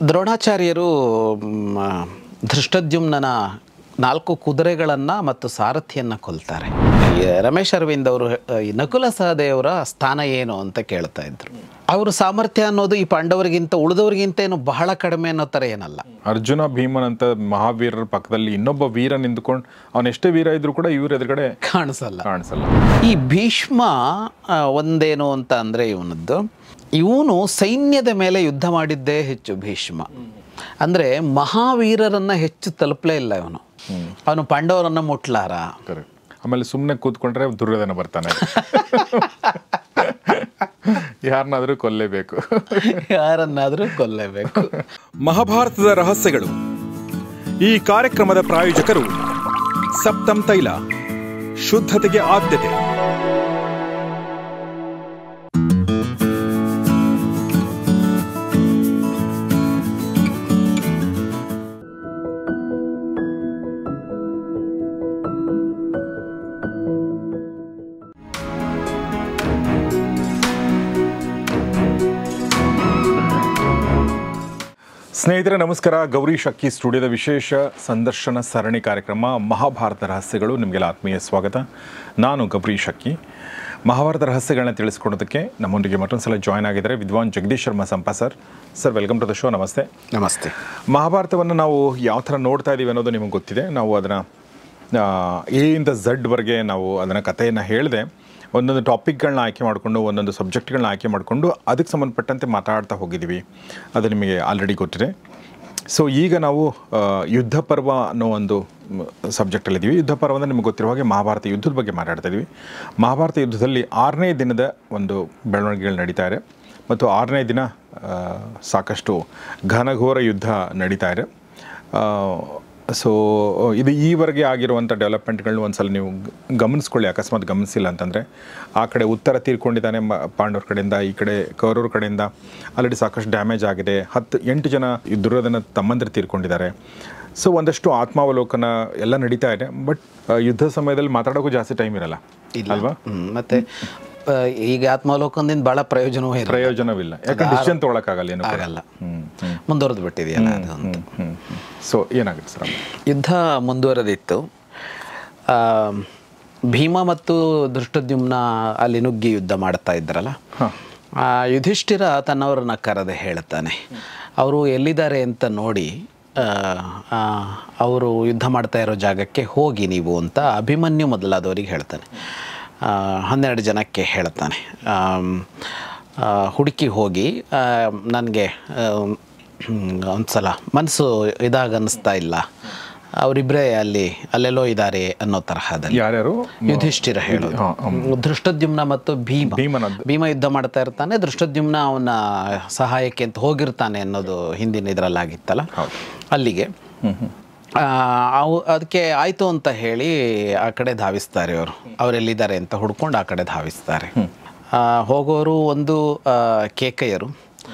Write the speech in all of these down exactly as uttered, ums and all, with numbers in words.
ದ್ರೋಣಾಚಾರ್ಯರು ಧೃಷ್ಟದ್ಯುಮ್ನನ ನಾಲ್ಕು ಕುದುರೆಗಳನ್ನು ಮತ್ತು ಸಾರಥಿಯನ್ನು ಕೊಲ್ತಾರೆ. ರಮೇಶ್ ಅರವಿಂದ್ ಅವರು ಈ ನಕುಲ ಸಹದೇವರ ಸ್ಥಾನ ಏನು ಅಂತ ಕೇಳ್ತಾ ಇದ್ರು. ಅವ್ರ ಸಾಮರ್ಥ್ಯ ಅನ್ನೋದು ಈ ಪಾಂಡವರಿಗಿಂತ ಉಳಿದವರಿಗಿಂತ ಏನು ಬಹಳ ಕಡಿಮೆ ಅನ್ನೋ ಥರ ಏನಲ್ಲ. ಅರ್ಜುನ ಭೀಮನಂತ ಮಹಾವೀರರ ಪಕ್ಕದಲ್ಲಿ ಇನ್ನೊಬ್ಬ ವೀರ ನಿಂತ್ಕೊಂಡು ಅವನ ಎಷ್ಟೇ ವೀರ ಇದ್ರು ಕೂಡ ಇವ್ರ ಎದುರುಗಡೆ ಕಾಣಿಸಲ್ಲ ಕಾಣಿಸಲ್ಲ ಈ ಭೀಷ್ಮ ಒಂದೇನು ಅಂತ ಅಂದರೆ ಇವನದ್ದು ಇವನು ಸೈನ್ಯದ ಮೇಲೆ ಯುದ್ಧ ಮಾಡಿದ್ದೇ ಹೆಚ್ಚು. ಭೀಷ್ಮ ಅಂದರೆ ಮಹಾವೀರರನ್ನು ಹೆಚ್ಚು ತಲುಪಲೇ ಇಲ್ಲ ಇವನು. ಅವನು ಪಾಂಡವರನ್ನು ಮುಟ್ಲಾರ. ಆಮೇಲೆ ಸುಮ್ಮನೆ ಕೂತ್ಕೊಂಡ್ರೆ ದುರ್ಯೋಧನ ಬರ್ತಾನೆ. ಯಾರನ್ನಾದ್ರೂ ಕೊಲ್ಲೇಬೇಕು ಯಾರನ್ನಾದ್ರೂ ಕೊಲ್ಲೇಬೇಕು. ಮಹಾಭಾರತದ ರಹಸ್ಯಗಳು. ಈ ಕಾರ್ಯಕ್ರಮದ ಪ್ರಾಯೋಜಕರು ಸಪ್ತಮ್ ತೈಲ, ಶುದ್ಧತೆಗೆ ಆದ್ಯತೆ. ಸ್ನೇಹಿತರೆ ನಮಸ್ಕಾರ. ಗೌರಿ ಶಕ್ಕಿ ಸ್ಟುಡಿಯೋದ ವಿಶೇಷ ಸಂದರ್ಶನ ಸರಣಿ ಕಾರ್ಯಕ್ರಮ ಮಹಾಭಾರತ ರಹಸ್ಯಗಳು ನಿಮಗೆಲ್ಲ ಆತ್ಮೀಯ ಸ್ವಾಗತ. ನಾನು ಗೌರಿ ಶಕ್ಕಿ. ಮಹಾಭಾರತ ರಹಸ್ಯಗಳನ್ನ ತಿಳಿಸ್ಕೊಡೋದಕ್ಕೆ ನಮ್ಮೊಂದಿಗೆ ಮತ್ತೊಂದು ಸಲ ಜಾಯ್ನ್ ಆಗಿದ್ದಾರೆ ವಿದ್ವಾನ್ Jagadish Sharma Sampa sir. Sir welcome to the show. ನಮಸ್ತೆ. ನಮಸ್ತೆ. ಮಹಾಭಾರತವನ್ನು ನಾವು ಯಾವ ಥರ ನೋಡ್ತಾ ಇದ್ದೀವಿ ಅನ್ನೋದು ನಿಮಗೆ ಗೊತ್ತಿದೆ. ನಾವು ಅದನ್ನು ಎ ಇಂದ ಝಡ್ವರೆಗೆ ನಾವು ಅದನ್ನು ಕಥೆಯನ್ನು ಹೇಳಿದೆ. ಒಂದೊಂದು ಟಾಪಿಕ್ಗಳನ್ನ ಆಯ್ಕೆ ಮಾಡಿಕೊಂಡು ಒಂದೊಂದು ಸಬ್ಜೆಕ್ಟ್ಗಳನ್ನ ಆಯ್ಕೆ ಮಾಡಿಕೊಂಡು ಅದಕ್ಕೆ ಸಂಬಂಧಪಟ್ಟಂತೆ ಮಾತಾಡ್ತಾ ಹೋಗಿದ್ದೀವಿ. ಅದು ನಿಮಗೆ ಆಲ್ರೆಡಿ ಗೊತ್ತಿದೆ. ಸೊ ಈಗ ನಾವು ಯುದ್ಧ ಪರ್ವ ಅನ್ನೋ ಒಂದು ಸಬ್ಜೆಕ್ಟಲ್ಲಿದ್ದೀವಿ. ಯುದ್ಧ ಪರ್ವ ಅಂದರೆ ನಿಮಗೆ ಗೊತ್ತಿರೋ ಹಾಗೆ ಮಹಾಭಾರತ ಯುದ್ಧದ ಬಗ್ಗೆ ಮಾತಾಡ್ತಾ ಇದ್ದೀವಿ. ಮಹಾಭಾರತ ಯುದ್ಧದಲ್ಲಿ ಆರನೇ ದಿನದ ಒಂದು ಬೆಳವಣಿಗೆಗಳು ನಡೀತಾ ಇದೆ ಮತ್ತು ಆರನೇ ದಿನ ಸಾಕಷ್ಟು ಘನಘೋರ ಯುದ್ಧ ನಡೀತಾ ಇದೆ. ಸೊ ಇದು ಈವರೆಗೆ ಆಗಿರುವಂಥ ಡೆವಲಪ್ಮೆಂಟ್ಗಳನ್ನ ಒಂದು ಸಲ ನೀವು ಗಮನಿಸ್ಕೊಳ್ಳಿ. ಅಕಸ್ಮಾತ್ ಗಮನಿಸಿಲ್ಲ ಅಂತಂದರೆ ಆ ಕಡೆ ಉತ್ತರ ತೀರ್ಕೊಂಡಿದ್ದಾನೆ ಮ ಪಾಂಡವ್ರ ಕಡೆಯಿಂದ, ಈ ಕಡೆ ಕೌರವ್ರ ಕಡೆಯಿಂದ ಆಲ್ರೆಡಿ ಸಾಕಷ್ಟು ಡ್ಯಾಮೇಜ್ ಆಗಿದೆ. ಹತ್ತು ಎಂಟು ಜನ ದುರ್ಯೋಧನ ತಮ್ಮಂದಿರು ತೀರ್ಕೊಂಡಿದ್ದಾರೆ. ಸೊ ಒಂದಷ್ಟು ಆತ್ಮಾವಲೋಕನ ಎಲ್ಲ ನಡೀತಾ ಇದೆ. ಬಟ್ ಯುದ್ಧ ಸಮಯದಲ್ಲಿ ಮಾತಾಡೋಕ್ಕೂ ಜಾಸ್ತಿ ಟೈಮ್ ಇರಲ್ಲ ಅಲ್ವಾ? ಮತ್ತು ಈಗ ಆತ್ಮಾವಲೋಕನದಿಂದ ಭಾಳ ಪ್ರಯೋಜನವೂ ಇಲ್ಲ ಪ್ರಯೋಜನವಿಲ್ಲ ಯಾಕಂದ್ರೆ ಡಿಸಿಷನ್ ತೊಗೊಳಕ್ಕಾಗಲ್ಲ, ಏನು ಆಗಲ್ಲ, ಮುಂದುವರೆದು ಬಿಟ್ಟಿದೆಯಲ್ಲ ಅದು ಅಂತ. ಸೊ ಏನಾಗುತ್ತೆ ಸರ್? ಯುದ್ಧ ಮುಂದುವರೆದಿತ್ತು. ಭೀಮ ಮತ್ತು ಧೃಷ್ಟದ್ಯುಮ್ನ ಅಲ್ಲಿ ನುಗ್ಗಿ ಯುದ್ಧ ಮಾಡ್ತಾ ಇದ್ರಲ್ಲ, ಯುಧಿಷ್ಠಿರ ತನ್ನವರನ್ನ ಕರೆದೆ ಹೇಳ್ತಾನೆ, ಅವರು ಎಲ್ಲಿದ್ದಾರೆ ಅಂತ ನೋಡಿ ಅವರು ಯುದ್ಧ ಮಾಡ್ತಾ ಇರೋ ಜಾಗಕ್ಕೆ ಹೋಗಿ ನೀವು ಅಂತ ಅಭಿಮನ್ಯು ಮೊದಲಾದವರಿಗೆ ಹೇಳ್ತಾನೆ. ಹನ್ನೆರಡು ಜನಕ್ಕೆ ಹೇಳ್ತಾನೆ, ಹುಡುಕಿ ಹೋಗಿ ನನಗೆ ಒಂದು ಸಲ ಮನಸ್ಸು ಇದಾಗ ಅನ್ನಿಸ್ತಾ ಇಲ್ಲ, ಅವರಿಬ್ಬರೇ ಅಲ್ಲಿ ಅಲ್ಲೆಲ್ಲೋ ಇದ್ದಾರೆ ಅನ್ನೋ ತರಹದಲ್ಲಿ ಯಾರ್ಯಾರು ಯುಧಿಷ್ಠಿರ ಹೇಳೋದು. ಧೃಷ್ಟದ್ಯುಮ್ನ ಮತ್ತು ಭೀಮ ಭೀಮ ಯುದ್ಧ ಮಾಡ್ತಾ ಇರ್ತಾನೆ, ಧೃಷ್ಟದ್ಯುಮ್ನ ಅವನ ಸಹಾಯಕ್ಕೆ ಅಂತ ಹೋಗಿರ್ತಾನೆ ಅನ್ನೋದು ಹಿಂದಿನ ಇದರಲ್ಲಾಗಿತ್ತಲ್ಲ, ಅಲ್ಲಿಗೆ ಅವು ಅದಕ್ಕೆ ಆಯಿತು ಅಂತ ಹೇಳಿ ಆ ಕಡೆ ಧಾವಿಸ್ತಾರೆ. ಅವರು ಅವರೆಲ್ಲಿದ್ದಾರೆ ಅಂತ ಹುಡ್ಕೊಂಡು ಆ ಕಡೆ ಧಾವಿಸ್ತಾರೆ. ಹೋಗೋರು ಒಂದು ಕೇಕಯ್ಯರು,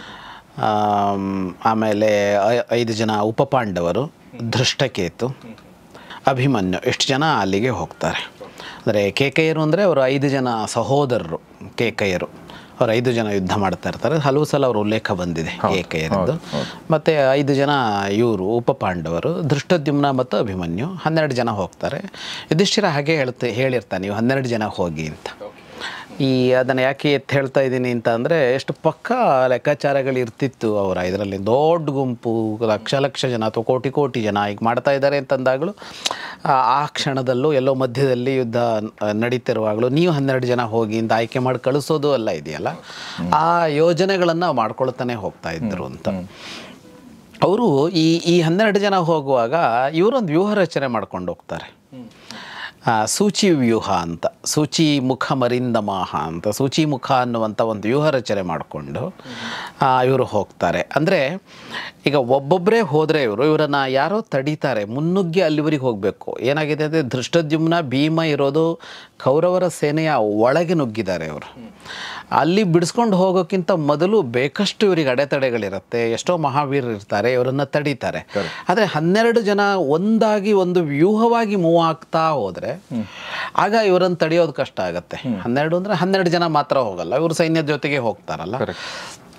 ಆಮೇಲೆ ಐದು ಜನ ಉಪಪಾಂಡವರು, ಧೃಷ್ಟಕೇತು, ಅಭಿಮನ್ಯು, ಎಷ್ಟು ಜನ ಅಲ್ಲಿಗೆ ಹೋಗ್ತಾರೆ. ಅಂದರೆ ಕೇಕಯ್ಯರು ಅಂದರೆ ಅವರು ಐದು ಜನ ಸಹೋದರರು. ಕೇಕಯ್ಯರು ಅವ್ರು ಐದು ಜನ ಯುದ್ಧ ಮಾಡ್ತಾ ಇರ್ತಾರೆ. ಹಲವು ಸಲ ಅವ್ರ ಉಲ್ಲೇಖ ಬಂದಿದೆ ಕೇಕಯ್ಯರದ್ದು. ಮತ್ತು ಐದು ಜನ ಇವರು ಉಪಪಾಂಡವರು, ಧೃಷ್ಟದ್ಯುಮ್ನ ಮತ್ತು ಅಭಿಮನ್ಯು, ಹನ್ನೆರಡು ಜನ ಹೋಗ್ತಾರೆ. ಯುಧಿಷ್ಠಿರ ಹಾಗೆ ಹೇಳ್ತಾ ಹೇಳಿರ್ತಾನೆ, ನೀವು ಹನ್ನೆರಡು ಜನ ಹೋಗಿ ಅಂತ. ಈ ಅದನ್ನು ಯಾಕೆ ಎತ್ತು ಹೇಳ್ತಾ ಇದ್ದೀನಿ ಅಂತ ಅಂದರೆ, ಎಷ್ಟು ಪಕ್ಕ ಲೆಕ್ಕಾಚಾರಗಳು ಇರ್ತಿತ್ತು ಅವರ ಇದರಲ್ಲಿ. ದೊಡ್ಡ ಗುಂಪು, ಲಕ್ಷ ಲಕ್ಷ ಜನ ಅಥವಾ ಕೋಟಿ ಕೋಟಿ ಜನ ಈಗ ಮಾಡ್ತಾ ಇದ್ದಾರೆ ಅಂತಂದಾಗಲೂ ಆ ಕ್ಷಣದಲ್ಲೂ ಎಲ್ಲೋ ಮಧ್ಯದಲ್ಲಿ ಯುದ್ಧ ನಡೀತಿರುವಾಗಲೂ ನೀವು ಹನ್ನೆರಡು ಜನ ಹೋಗಿ ಅಂತ ಆಯ್ಕೆ ಮಾಡಿ ಕಳಿಸೋದು ಎಲ್ಲ ಇದೆಯಲ್ಲ, ಆ ಯೋಜನೆಗಳನ್ನು ಮಾಡ್ಕೊಳ್ತಾನೆ ಹೋಗ್ತಾ ಇದ್ದರು ಅಂತ. ಅವರು ಈ ಈ ಹನ್ನೆರಡು ಜನ ಹೋಗುವಾಗ ಇವರೊಂದು ವ್ಯೂಹ ರಚನೆ ಮಾಡ್ಕೊಂಡು ಹೋಗ್ತಾರೆ. ಸೂಚಿ ವ್ಯೂಹ ಅಂತ, ಸೂಚಿ ಮುಖ ಮರಿಂದಮಾಹ ಅಂತ, ಸೂಚಿ ಮುಖ ಅನ್ನುವಂಥ ಒಂದು ವ್ಯೂಹ ರಚನೆ ಮಾಡಿಕೊಂಡು ಇವರು ಹೋಗ್ತಾರೆ. ಅಂದರೆ ಈಗ ಒಬ್ಬೊಬ್ಬರೇ ಹೋದರೆ ಇವರು ಇವರನ್ನು ಯಾರೋ ತಡೀತಾರೆ, ಮುನ್ನುಗ್ಗಿ ಅಲ್ಲಿವರೆಗೆ ಹೋಗಬೇಕು. ಏನಾಗಿದೆ ಅಂದರೆ ಧೃಷ್ಟದ್ಯುಮ್ನ ಭೀಮ ಇರೋದು ಕೌರವರ ಸೇನೆಯ ಒಳಗೆ ನುಗ್ಗಿದ್ದಾರೆ ಅವರು. ಅಲ್ಲಿ ಬಿಡಿಸ್ಕೊಂಡು ಹೋಗೋಕ್ಕಿಂತ ಮೊದಲು ಬೇಕಷ್ಟು ಇವರಿಗೆ ಅಡೆತಡೆಗಳಿರುತ್ತೆ. ಎಷ್ಟೋ ಮಹಾವೀರರು ಇರ್ತಾರೆ, ಇವರನ್ನು ತಡೀತಾರೆ. ಆದರೆ ಹನ್ನೆರಡು ಜನ ಒಂದಾಗಿ ಒಂದು ವ್ಯೂಹವಾಗಿ ಮೂವ್ ಆಗ್ತಾ ಹೋದರೆ ಆಗ ಇವರನ್ನು ತಡೆಯೋದು ಕಷ್ಟ ಆಗುತ್ತೆ. ಹನ್ನೆರಡು ಅಂದರೆ ಹನ್ನೆರಡು ಜನ ಮಾತ್ರ ಹೋಗಲ್ಲ, ಇವರು ಸೈನ್ಯದ ಜೊತೆಗೆ ಹೋಗ್ತಾರಲ್ಲ.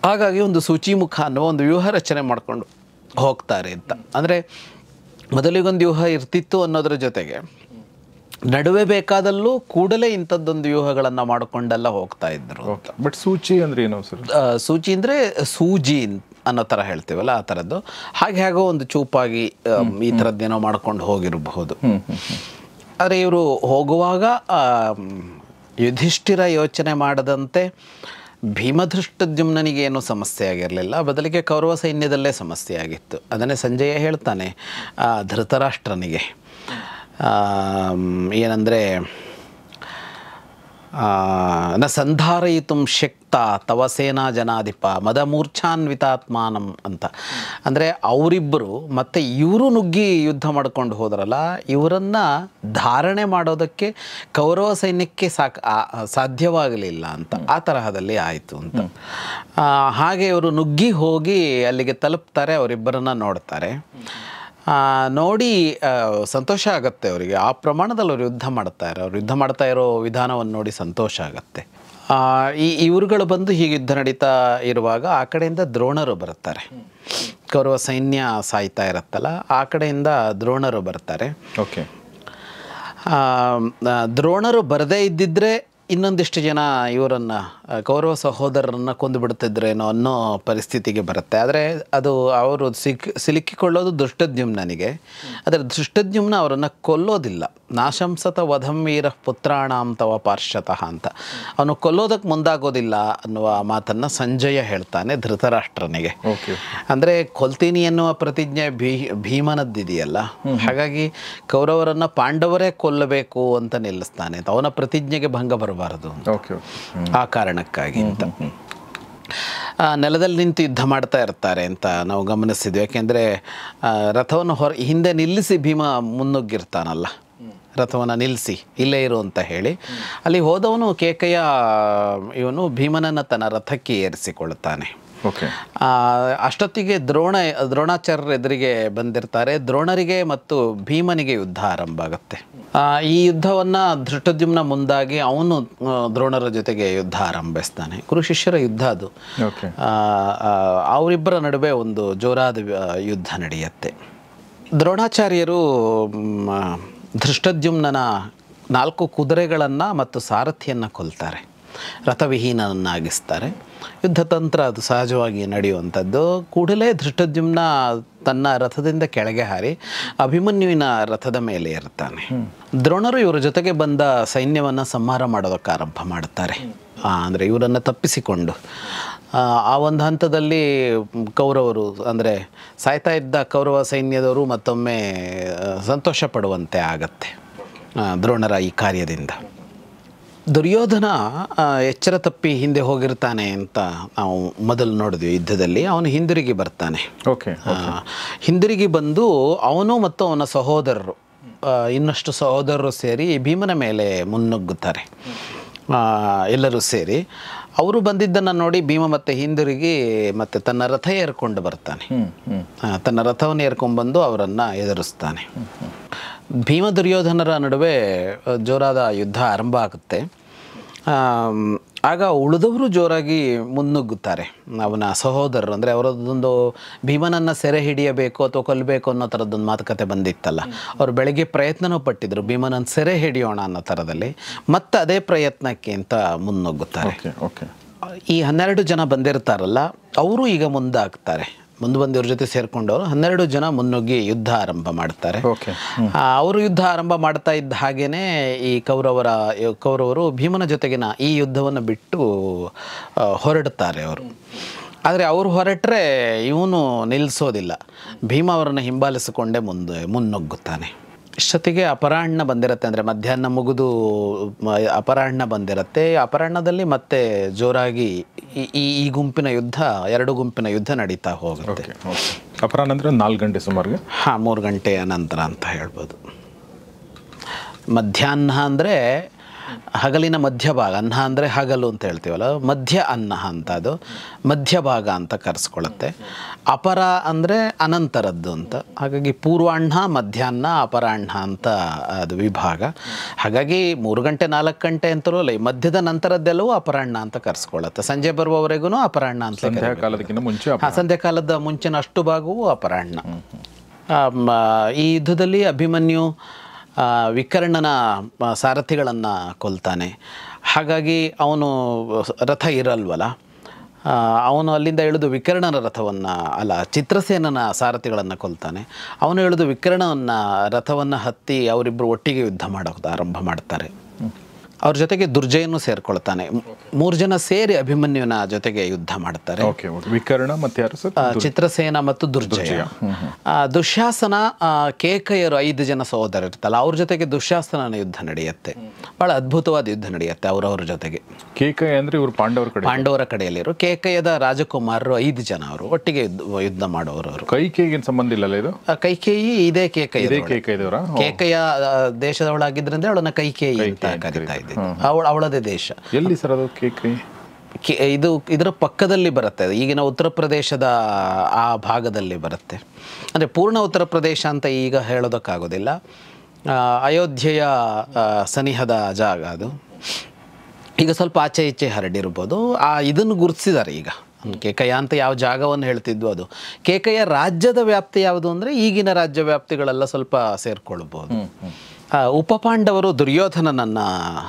ಹಾಗಾಗಿ ಒಂದು ಸೂಚಿಮುಖ ಅನ್ನೋ ಒಂದು ವ್ಯೂಹ ರಚನೆ ಮಾಡಿಕೊಂಡು ಹೋಗ್ತಾರೆ ಅಂತ. ಅಂದರೆ ಮೊದಲಿಗೊಂದು ವ್ಯೂಹ ಇರ್ತಿತ್ತು ಅನ್ನೋದ್ರ ಜೊತೆಗೆ ನಡುವೆ ಬೇಕಾದಲ್ಲೂ ಕೂಡಲೇ ಇಂಥದ್ದೊಂದು ವ್ಯೂಹಗಳನ್ನು ಮಾಡಿಕೊಂಡೆಲ್ಲ ಹೋಗ್ತಾ ಇದ್ರು. ಬಟ್ ಸೂಚಿ ಅಂದರೆ ಏನೋ ಸರ್? ಸೂಚಿ ಅಂದರೆ ಸೂಜಿ ಅನ್ನೋ ಥರ ಹೇಳ್ತೀವಲ್ಲ ಆ ಥರದ್ದು. ಹಾಗೆ ಹಾಗೋ ಒಂದು ಚೂಪಾಗಿ ಈ ಥರದ್ದೇನೋ ಮಾಡ್ಕೊಂಡು ಹೋಗಿರಬಹುದು. ಆದರೆ ಇವರು ಹೋಗುವಾಗ ಯುಧಿಷ್ಠಿರ ಯೋಚನೆ ಮಾಡದಂತೆ ಭೀಮಧೃಷ್ಟದ್ಯುಮ್ನನಿಗೇನು ಸಮಸ್ಯೆ ಆಗಿರಲಿಲ್ಲ, ಬದಲಿಗೆ ಕೌರವ ಸೈನ್ಯದಲ್ಲೇ ಸಮಸ್ಯೆ ಆಗಿತ್ತು. ಅದನ್ನೇ ಸಂಜಯ ಹೇಳ್ತಾನೆ ಧೃತರಾಷ್ಟ್ರನಿಗೆ, ಏನಂದರೆ ನ ಸಂಧಾರಯಿತು ಶಕ್ತ ತವ ಸೇನಾ ಜನಾಧಿಪ ಮದಮೂರ್ಛಾನ್ವಿತಾತ್ಮಾನಂ ಅಂತ. ಅಂದರೆ ಅವರಿಬ್ಬರು ಮತ್ತು ಇವರು ನುಗ್ಗಿ ಯುದ್ಧ ಮಾಡ್ಕೊಂಡು ಹೋದ್ರಲ್ಲ, ಇವರನ್ನು ಧಾರಣೆ ಮಾಡೋದಕ್ಕೆ ಕೌರವ ಸೈನ್ಯಕ್ಕೆ ಸಾಕ್ ಸಾಧ್ಯವಾಗಲಿಲ್ಲ ಅಂತ ಆ ತರಹದಲ್ಲಿ ಆಯಿತು ಅಂತ. ಹಾಗೆ ಇವರು ನುಗ್ಗಿ ಹೋಗಿ ಅಲ್ಲಿಗೆ ತಲುಪ್ತಾರೆ, ಅವರಿಬ್ಬರನ್ನ ನೋಡ್ತಾರೆ. ನೋಡಿ ಸಂತೋಷ ಆಗುತ್ತೆ ಅವರಿಗೆ. ಆ ಪ್ರಮಾಣದಲ್ಲಿ ಅವರು ಯುದ್ಧ ಮಾಡ್ತಾರೆ. ಅವ್ರು ಯುದ್ಧ ಮಾಡ್ತಾ ಇರೋ ವಿಧಾನವನ್ನು ನೋಡಿ ಸಂತೋಷ ಆಗುತ್ತೆ. ಈ ಇವರುಗಳು ಬಂದು ಹೀಗೆ ಯುದ್ಧ ನಡೀತಾ ಇರುವಾಗ ಆ ಕಡೆಯಿಂದ ದ್ರೋಣರು ಬರ್ತಾರೆ. ಕೌರವ ಸೈನ್ಯ ಸಾಯ್ತಾ ಇರತ್ತಲ್ಲ, ಆ ಕಡೆಯಿಂದ ದ್ರೋಣರು ಬರ್ತಾರೆ. ಓಕೆ. ದ್ರೋಣರು ಬರದೇ ಇದ್ದಿದ್ರೆ ಇನ್ನೊಂದಿಷ್ಟು ಜನ ಇವರನ್ನು ಕೌರವ ಸಹೋದರರನ್ನು ಕೊಂದು ಬಿಡುತ್ತಿದ್ರೇನೋ ಅನ್ನೋ ಪರಿಸ್ಥಿತಿಗೆ ಬರುತ್ತೆ. ಆದರೆ ಅದು ಅವರು ಸಿಕ್ ಸಿಲುಕಿಕೊಳ್ಳೋದು ಧೃಷ್ಟದ್ಯುಮ್ನನಿಗೆ. ಆದರೆ ಧೃಷ್ಟದ್ಯುಮ್ನ ಅವರನ್ನು ಕೊಲ್ಲೋದಿಲ್ಲ. ನಾಶಂಸತ ವಧಂ ವೀರ ಪುತ್ರಾಣಾಂ ತವ ಪಾರ್ಶ್ವತಃ ಅಂತ ಅವನು ಕೊಲ್ಲೋದಕ್ಕೆ ಮುಂದಾಗೋದಿಲ್ಲ ಅನ್ನುವ ಮಾತನ್ನು ಸಂಜಯ ಹೇಳ್ತಾನೆ ಧೃತರಾಷ್ಟ್ರನಿಗೆ. ಅಂದರೆ ಕೊಲ್ತೀನಿ ಎನ್ನುವ ಪ್ರತಿಜ್ಞೆ ಭೀ ಭೀಮನದ್ದಿದೆಯಲ್ಲ, ಹಾಗಾಗಿ ಕೌರವರನ್ನು ಪಾಂಡವರೇ ಕೊಲ್ಲಬೇಕು ಅಂತ ನಿಲ್ಲಿಸ್ತಾನೆ. ಅವನ ಪ್ರತಿಜ್ಞೆಗೆ ಭಂಗ ಬರಬಾರದು ಆ ಕಾರಣಕ್ಕಾಗಿ ಅಂತ. ನೆಲದಲ್ಲಿ ನಿಂತು ಯುದ್ಧ ಮಾಡ್ತಾ ಇರ್ತಾರೆ ಅಂತ ನಾವು ಗಮನಿಸಿದ್ವಿ. ಯಾಕೆಂದರೆ ರಥವನ್ನು ಹೊರ ಹಿಂದೆ ನಿಲ್ಲಿಸಿ ಭೀಮ ಮುನ್ನುಗ್ಗಿರ್ತಾನಲ್ಲ, ರಥವನ್ನು ನಿಲ್ಲಿಸಿ ಇಲ್ಲೇ ಇರು ಅಂತ ಹೇಳಿ ಅಲ್ಲಿ ಹೋದವನು ಕೇಕೆಯ ಇವನು ಭೀಮನನ್ನು ತನ್ನ ರಥಕ್ಕೆ ಏರಿಸಿಕೊಳ್ಳುತ್ತಾನೆ. ಅಷ್ಟೊತ್ತಿಗೆ ದ್ರೋಣ ದ್ರೋಣಾಚಾರ್ಯರ ಎದುರಿಗೆ ಬಂದಿರ್ತಾರೆ. ದ್ರೋಣರಿಗೆ ಮತ್ತು ಭೀಮನಿಗೆ ಯುದ್ಧ ಆರಂಭ ಆಗುತ್ತೆ. ಈ ಯುದ್ಧವನ್ನು ಧೃಷ್ಟದ್ಯುಮ್ನ ಮುಂದಾಗಿ ಅವನು ದ್ರೋಣರ ಜೊತೆಗೆ ಯುದ್ಧ ಆರಂಭಿಸ್ತಾನೆ. ಗುರು ಶಿಷ್ಯರ ಯುದ್ಧ ಅದು. ಅವರಿಬ್ಬರ ನಡುವೆ ಒಂದು ಜೋರಾದ ಯುದ್ಧ ನಡೆಯುತ್ತೆ. ದ್ರೋಣಾಚಾರ್ಯರು ಧೃಷ್ಟದ್ಯುಮ್ನನ ನಾಲ್ಕು ಕುದುರೆಗಳನ್ನು ಮತ್ತು ಸಾರಥಿಯನ್ನು ಕೊಲ್ತಾರೆ, ರಥವಿಹೀನನ್ನಾಗಿಸ್ತಾರೆ. ಯುದ್ಧ ತಂತ್ರ ಅದು ಸಹಜವಾಗಿ ನಡೆಯುವಂಥದ್ದು. ಕೂಡಲೇ ಧೃಷ್ಟದ್ಯುಮ್ನ ತನ್ನ ರಥದಿಂದ ಕೆಳಗೆ ಹಾರಿ ಅಭಿಮನ್ಯುವಿನ ರಥದ ಮೇಲೆ ಇರ್ತಾನೆ. ದ್ರೋಣರು ಇವರ ಜೊತೆಗೆ ಬಂದ ಸೈನ್ಯವನ್ನು ಸಂಹಾರ ಮಾಡೋದಕ್ಕೆ ಆರಂಭ ಮಾಡ್ತಾರೆ. ಅಂದರೆ ಇವರನ್ನು ತಪ್ಪಿಸಿಕೊಂಡು ಆ ಒಂದು ಹಂತದಲ್ಲಿ ಕೌರವರು ಅಂದರೆ ಸಾಯ್ತಾ ಇದ್ದ ಕೌರವ ಸೈನ್ಯದವರು ಮತ್ತೊಮ್ಮೆ ಸಂತೋಷ ಪಡುವಂತೆ ಆಗತ್ತೆ ದ್ರೋಣರ ಈ ಕಾರ್ಯದಿಂದ. ದುರ್ಯೋಧನ ಎಚ್ಚರ ತಪ್ಪಿ ಹಿಂದೆ ಹೋಗಿರ್ತಾನೆ ಅಂತ ನಾವು ಮೊದಲು ನೋಡಿದ್ವಿ ಯುದ್ಧದಲ್ಲಿ. ಅವನು ಹಿಂದಿರುಗಿ ಬರ್ತಾನೆ. ಓಕೆ. ಹಿಂದಿರುಗಿ ಬಂದು ಅವನು ಮತ್ತು ಅವನ ಸಹೋದರರು ಇನ್ನಷ್ಟು ಸಹೋದರರು ಸೇರಿ ಭೀಮನ ಮೇಲೆ ಮುನ್ನುಗ್ಗುತ್ತಾರೆ. ಎಲ್ಲರೂ ಸೇರಿ ಅವರು ಬಂದಿದ್ದನ್ನು ನೋಡಿ ಭೀಮ ಮತ್ತೆ ಹಿಂದಿರುಗಿ ಮತ್ತೆ ತನ್ನ ರಥ ಏರ್ಕೊಂಡು ಬರ್ತಾನೆ. ತನ್ನ ರಥವನ್ನು ಏರ್ಕೊಂಡ್ಬಂದು ಅವರನ್ನು ಎದುರಿಸ್ತಾನೆ. ಭೀಮ ದುರ್ಯೋಧನರ ನಡುವೆ ಜೋರಾದ ಯುದ್ಧ ಆರಂಭ ಆಗುತ್ತೆ. ಆಗ ಉಳಿದವರು ಜೋರಾಗಿ ಮುನ್ನುಗ್ಗುತ್ತಾರೆ. ಅವನ ಸಹೋದರರು ಅಂದರೆ ಅವರದ್ದೊಂದು ಭೀಮನನ್ನು ಸೆರೆ ಹಿಡಿಯಬೇಕು ಅಥವಾ ಕೊಲ್ಲಬೇಕು ಅನ್ನೋ ಥರದ್ದೊಂದು ಮಾತುಕತೆ ಬಂದಿತ್ತಲ್ಲ, ಅವರು ಬೆಳಗ್ಗೆ ಪ್ರಯತ್ನನೂ ಪಟ್ಟಿದ್ರು ಭೀಮನನ್ನು ಸೆರೆ ಹಿಡಿಯೋಣ ಅನ್ನೋ ಥರದಲ್ಲಿ. ಮತ್ತು ಅದೇ ಪ್ರಯತ್ನಕ್ಕೆ ಅಂತ ಮುನ್ನುಗ್ಗುತ್ತಾರೆ. ಈ ಹನ್ನೆರಡು ಜನ ಬಂದಿರ್ತಾರಲ್ಲ, ಅವರು ಈಗ ಮುಂದಾಗ್ತಾರೆ. ಮುಂದೆ ಬಂದು ಇವ್ರ ಜೊತೆ ಸೇರಿಕೊಂಡವರು ಹನ್ನೆರಡು ಜನ ಮುನ್ನುಗ್ಗಿ ಯುದ್ಧ ಆರಂಭ ಮಾಡ್ತಾರೆ. ಅವರು ಯುದ್ಧ ಆರಂಭ ಮಾಡ್ತಾ ಇದ್ದ ಹಾಗೇನೆ ಈ ಕೌರವರ ಕೌರವರು ಭೀಮನ ಜೊತೆಗಿನ ಈ ಯುದ್ಧವನ್ನು ಬಿಟ್ಟು ಹೊರಡುತ್ತಾರೆ ಅವರು. ಆದರೆ ಅವರು ಹೊರಟ್ರೆ ಇವನು ನಿಲ್ಲಿಸೋದಿಲ್ಲ. ಭೀಮ ಅವರನ್ನು ಹಿಂಬಾಲಿಸಿಕೊಂಡೇ ಮುಂದೆ ಮುನ್ನುಗ್ಗುತ್ತಾನೆ. ಇಷ್ಟೊತ್ತಿಗೆ ಅಪರಾಹ್ನ ಬಂದಿರುತ್ತೆ. ಅಂದರೆ ಮಧ್ಯಾಹ್ನ ಮುಗಿದು ಅಪರಾಹ್ನ ಬಂದಿರುತ್ತೆ. ಅಪರಾಹ್ನದಲ್ಲಿ ಮತ್ತೆ ಜೋರಾಗಿ ಈ ಈ ಗುಂಪಿನ ಯುದ್ಧ, ಎರಡು ಗುಂಪಿನ ಯುದ್ಧ ನಡೀತಾ ಹೋಗುತ್ತೆ. ಅಪರಾಹ್ನ ಅಂದರೆ ನಾಲ್ಕು ಗಂಟೆ ಸುಮಾರಿಗೆ. ಹಾಂ, ಮೂರು ಗಂಟೆಯ ನಂತರ ಅಂತ ಹೇಳ್ಬೋದು. ಮಧ್ಯಾಹ್ನ ಅಂದರೆ ಹಗಲಿನ ಮಧ್ಯಭಾಗ, ಅನ್ನ ಅಂದರೆ ಹಗಲು ಅಂತ ಹೇಳ್ತೀವಲ್ಲ, ಮಧ್ಯ ಅನ್ನ ಅಂತ ಅದು ಮಧ್ಯಭಾಗ ಅಂತ ಕರೆಸ್ಕೊಳ್ಳುತ್ತೆ. ಅಪರ ಅಂದರೆ ಅನಂತರದ್ದು ಅಂತ, ಹಾಗಾಗಿ ಪೂರ್ವಾಹ್ನ, ಮಧ್ಯಾಹ್ನ, ಅಪರಾಹ್ನ ಅಂತ ಅದು ವಿಭಾಗ. ಹಾಗಾಗಿ ಮೂರು ಗಂಟೆ ನಾಲ್ಕು ಗಂಟೆ ಅಂತಲೂ ಅಲ್ಲ, ಈ ಮಧ್ಯದ ನಂತರದ್ದೆಲ್ಲವೂ ಅಪರಾಹ್ನ ಅಂತ ಕರೆಸ್ಕೊಳ್ಳುತ್ತೆ. ಸಂಜೆ ಬರುವವರೆಗೂ ಅಪರಾಹ್ನ ಅಂತ, ಸಂಧ್ಯಾಕಾಲದಕ್ಕಿಂತ ಮುಂಚೆ ಸಂಧ್ಯಾಕಾಲದ ಮುಂಚಿನ ಅಷ್ಟು ಭಾಗವೂ ಅಪರಾಹ್ನ. ಈ ಯುದ್ಧದಲ್ಲಿ ಅಭಿಮನ್ಯು ವಿಕರ್ಣನ ಸಾರಥಿಗಳನ್ನು ಕೊಲ್ತಾನೆ. ಹಾಗಾಗಿ ಅವನು ರಥ ಇರಲ್ವಲ್ಲ, ಅವನು ಅಲ್ಲಿಂದ ಇಳಿದು ವಿಕರ್ಣನ ರಥವನ್ನು ಅಲ್ಲ ಚಿತ್ರಸೇನನ ಸಾರಥಿಗಳನ್ನು ಕೊಲ್ತಾನೆ. ಅವನು ಇಳಿದು ವಿಕರ್ಣನ ರಥವನ್ನು ಹತ್ತಿ ಅವರಿಬ್ಬರು ಒಟ್ಟಿಗೆ ಯುದ್ಧ ಮಾಡೋದು ಆರಂಭ ಮಾಡ್ತಾರೆ. ಅವ್ರ ಜೊತೆಗೆ ದುರ್ಜಯನು ಸೇರ್ಕೊಳ್ತಾನೆ. ಮೂರು ಜನ ಸೇರಿ ಅಭಿಮನ್ಯುನ ಜೊತೆಗೆ ಯುದ್ಧ ಮಾಡ್ತಾರೆ. ವಿಕರ್ಣ ಮತ್ತು ಯಾರು ಸರ್? ಚಿತ್ರಸೇನ ಮತ್ತು ದುರ್ಜಯ. ದುಶ್ಯಾಸನ, ಕೇಕಯರು ಐದು ಜನ ಸಹೋದರರು ಇರ್ತಲ್ಲ, ಅವ್ರ ಜೊತೆಗೆ ದುಶ್ಯಾಸನನ ಯುದ್ಧ ನಡೆಯುತ್ತೆ. ಬಹಳ ಅದ್ಭುತವಾದ ಯುದ್ಧ ನಡೆಯುತ್ತೆ ಅವರವ್ರ ಜೊತೆಗೆ. ಕೇಕಯ ಅಂದ್ರೆ ಇವರು ಪಾಂಡವರ ಕಡೆ, ಪಾಂಡವರ ಕಡೆಯಲ್ಲಿರು. ಕೇಕಯದ ರಾಜಕುಮಾರರು ಐದು ಜನ, ಅವರು ಒಟ್ಟಿಗೆ ಯುದ್ಧ ಯುದ್ಧ ಮಾಡೋರು. ಅವರು ಕೈಕೇಯಿಗೆ ಸಂಬಂಧ ಇಲ್ಲಲ್ಲ ಇದು? ಕೈಕೇಯಿ ಇದೇ ಕೇಕಯ, ಕೇಕಯದವರ ಕೇಕಯ ದೇಶದವಳಾಗಿದ್ರಿಂದ ಅವಳನ್ನ ಕೈಕೇಯಿ ಅಂತ ಕರೀತಾ ಇದ್ದೆ. ಅವಳ ಅವಳದೇ ದೇಶ. ಎಲ್ಲಿ ಸರ್ ಅದು ಕೇಕಯಿ? ಇದು ಇದರ ಪಕ್ಕದಲ್ಲಿ ಬರುತ್ತೆ, ಈಗಿನ ಉತ್ತರ ಪ್ರದೇಶದ ಆ ಭಾಗದಲ್ಲಿ ಬರುತ್ತೆ. ಅಂದರೆ ಪೂರ್ಣ ಉತ್ತರ ಪ್ರದೇಶ ಅಂತ ಈಗ ಹೇಳೋದಕ್ಕಾಗೋದಿಲ್ಲ. ಅಯೋಧ್ಯೆಯ ಸನಿಹದ ಜಾಗ ಅದು. ಈಗ ಸ್ವಲ್ಪ ಆಚೆ ಈಚೆ ಹರಡಿರ್ಬೋದು. ಆ ಇದನ್ನು ಗುರುತಿಸಿದ್ದಾರೆ ಈಗ. ಕೇಕಯ ಅಂತ ಯಾವ ಜಾಗವನ್ನು ಹೇಳ್ತಿದ್ವು ಅದು. ಕೇಕಯ ರಾಜ್ಯದ ವ್ಯಾಪ್ತಿ ಯಾವುದು ಅಂದರೆ ಈಗಿನ ರಾಜ್ಯ ವ್ಯಾಪ್ತಿಗಳೆಲ್ಲ ಸ್ವಲ್ಪ ಸೇರ್ಕೊಳ್ಬೋದು. ಉಪಪಾಂಡವರು ದುರ್ಯೋಧನನನ್ನು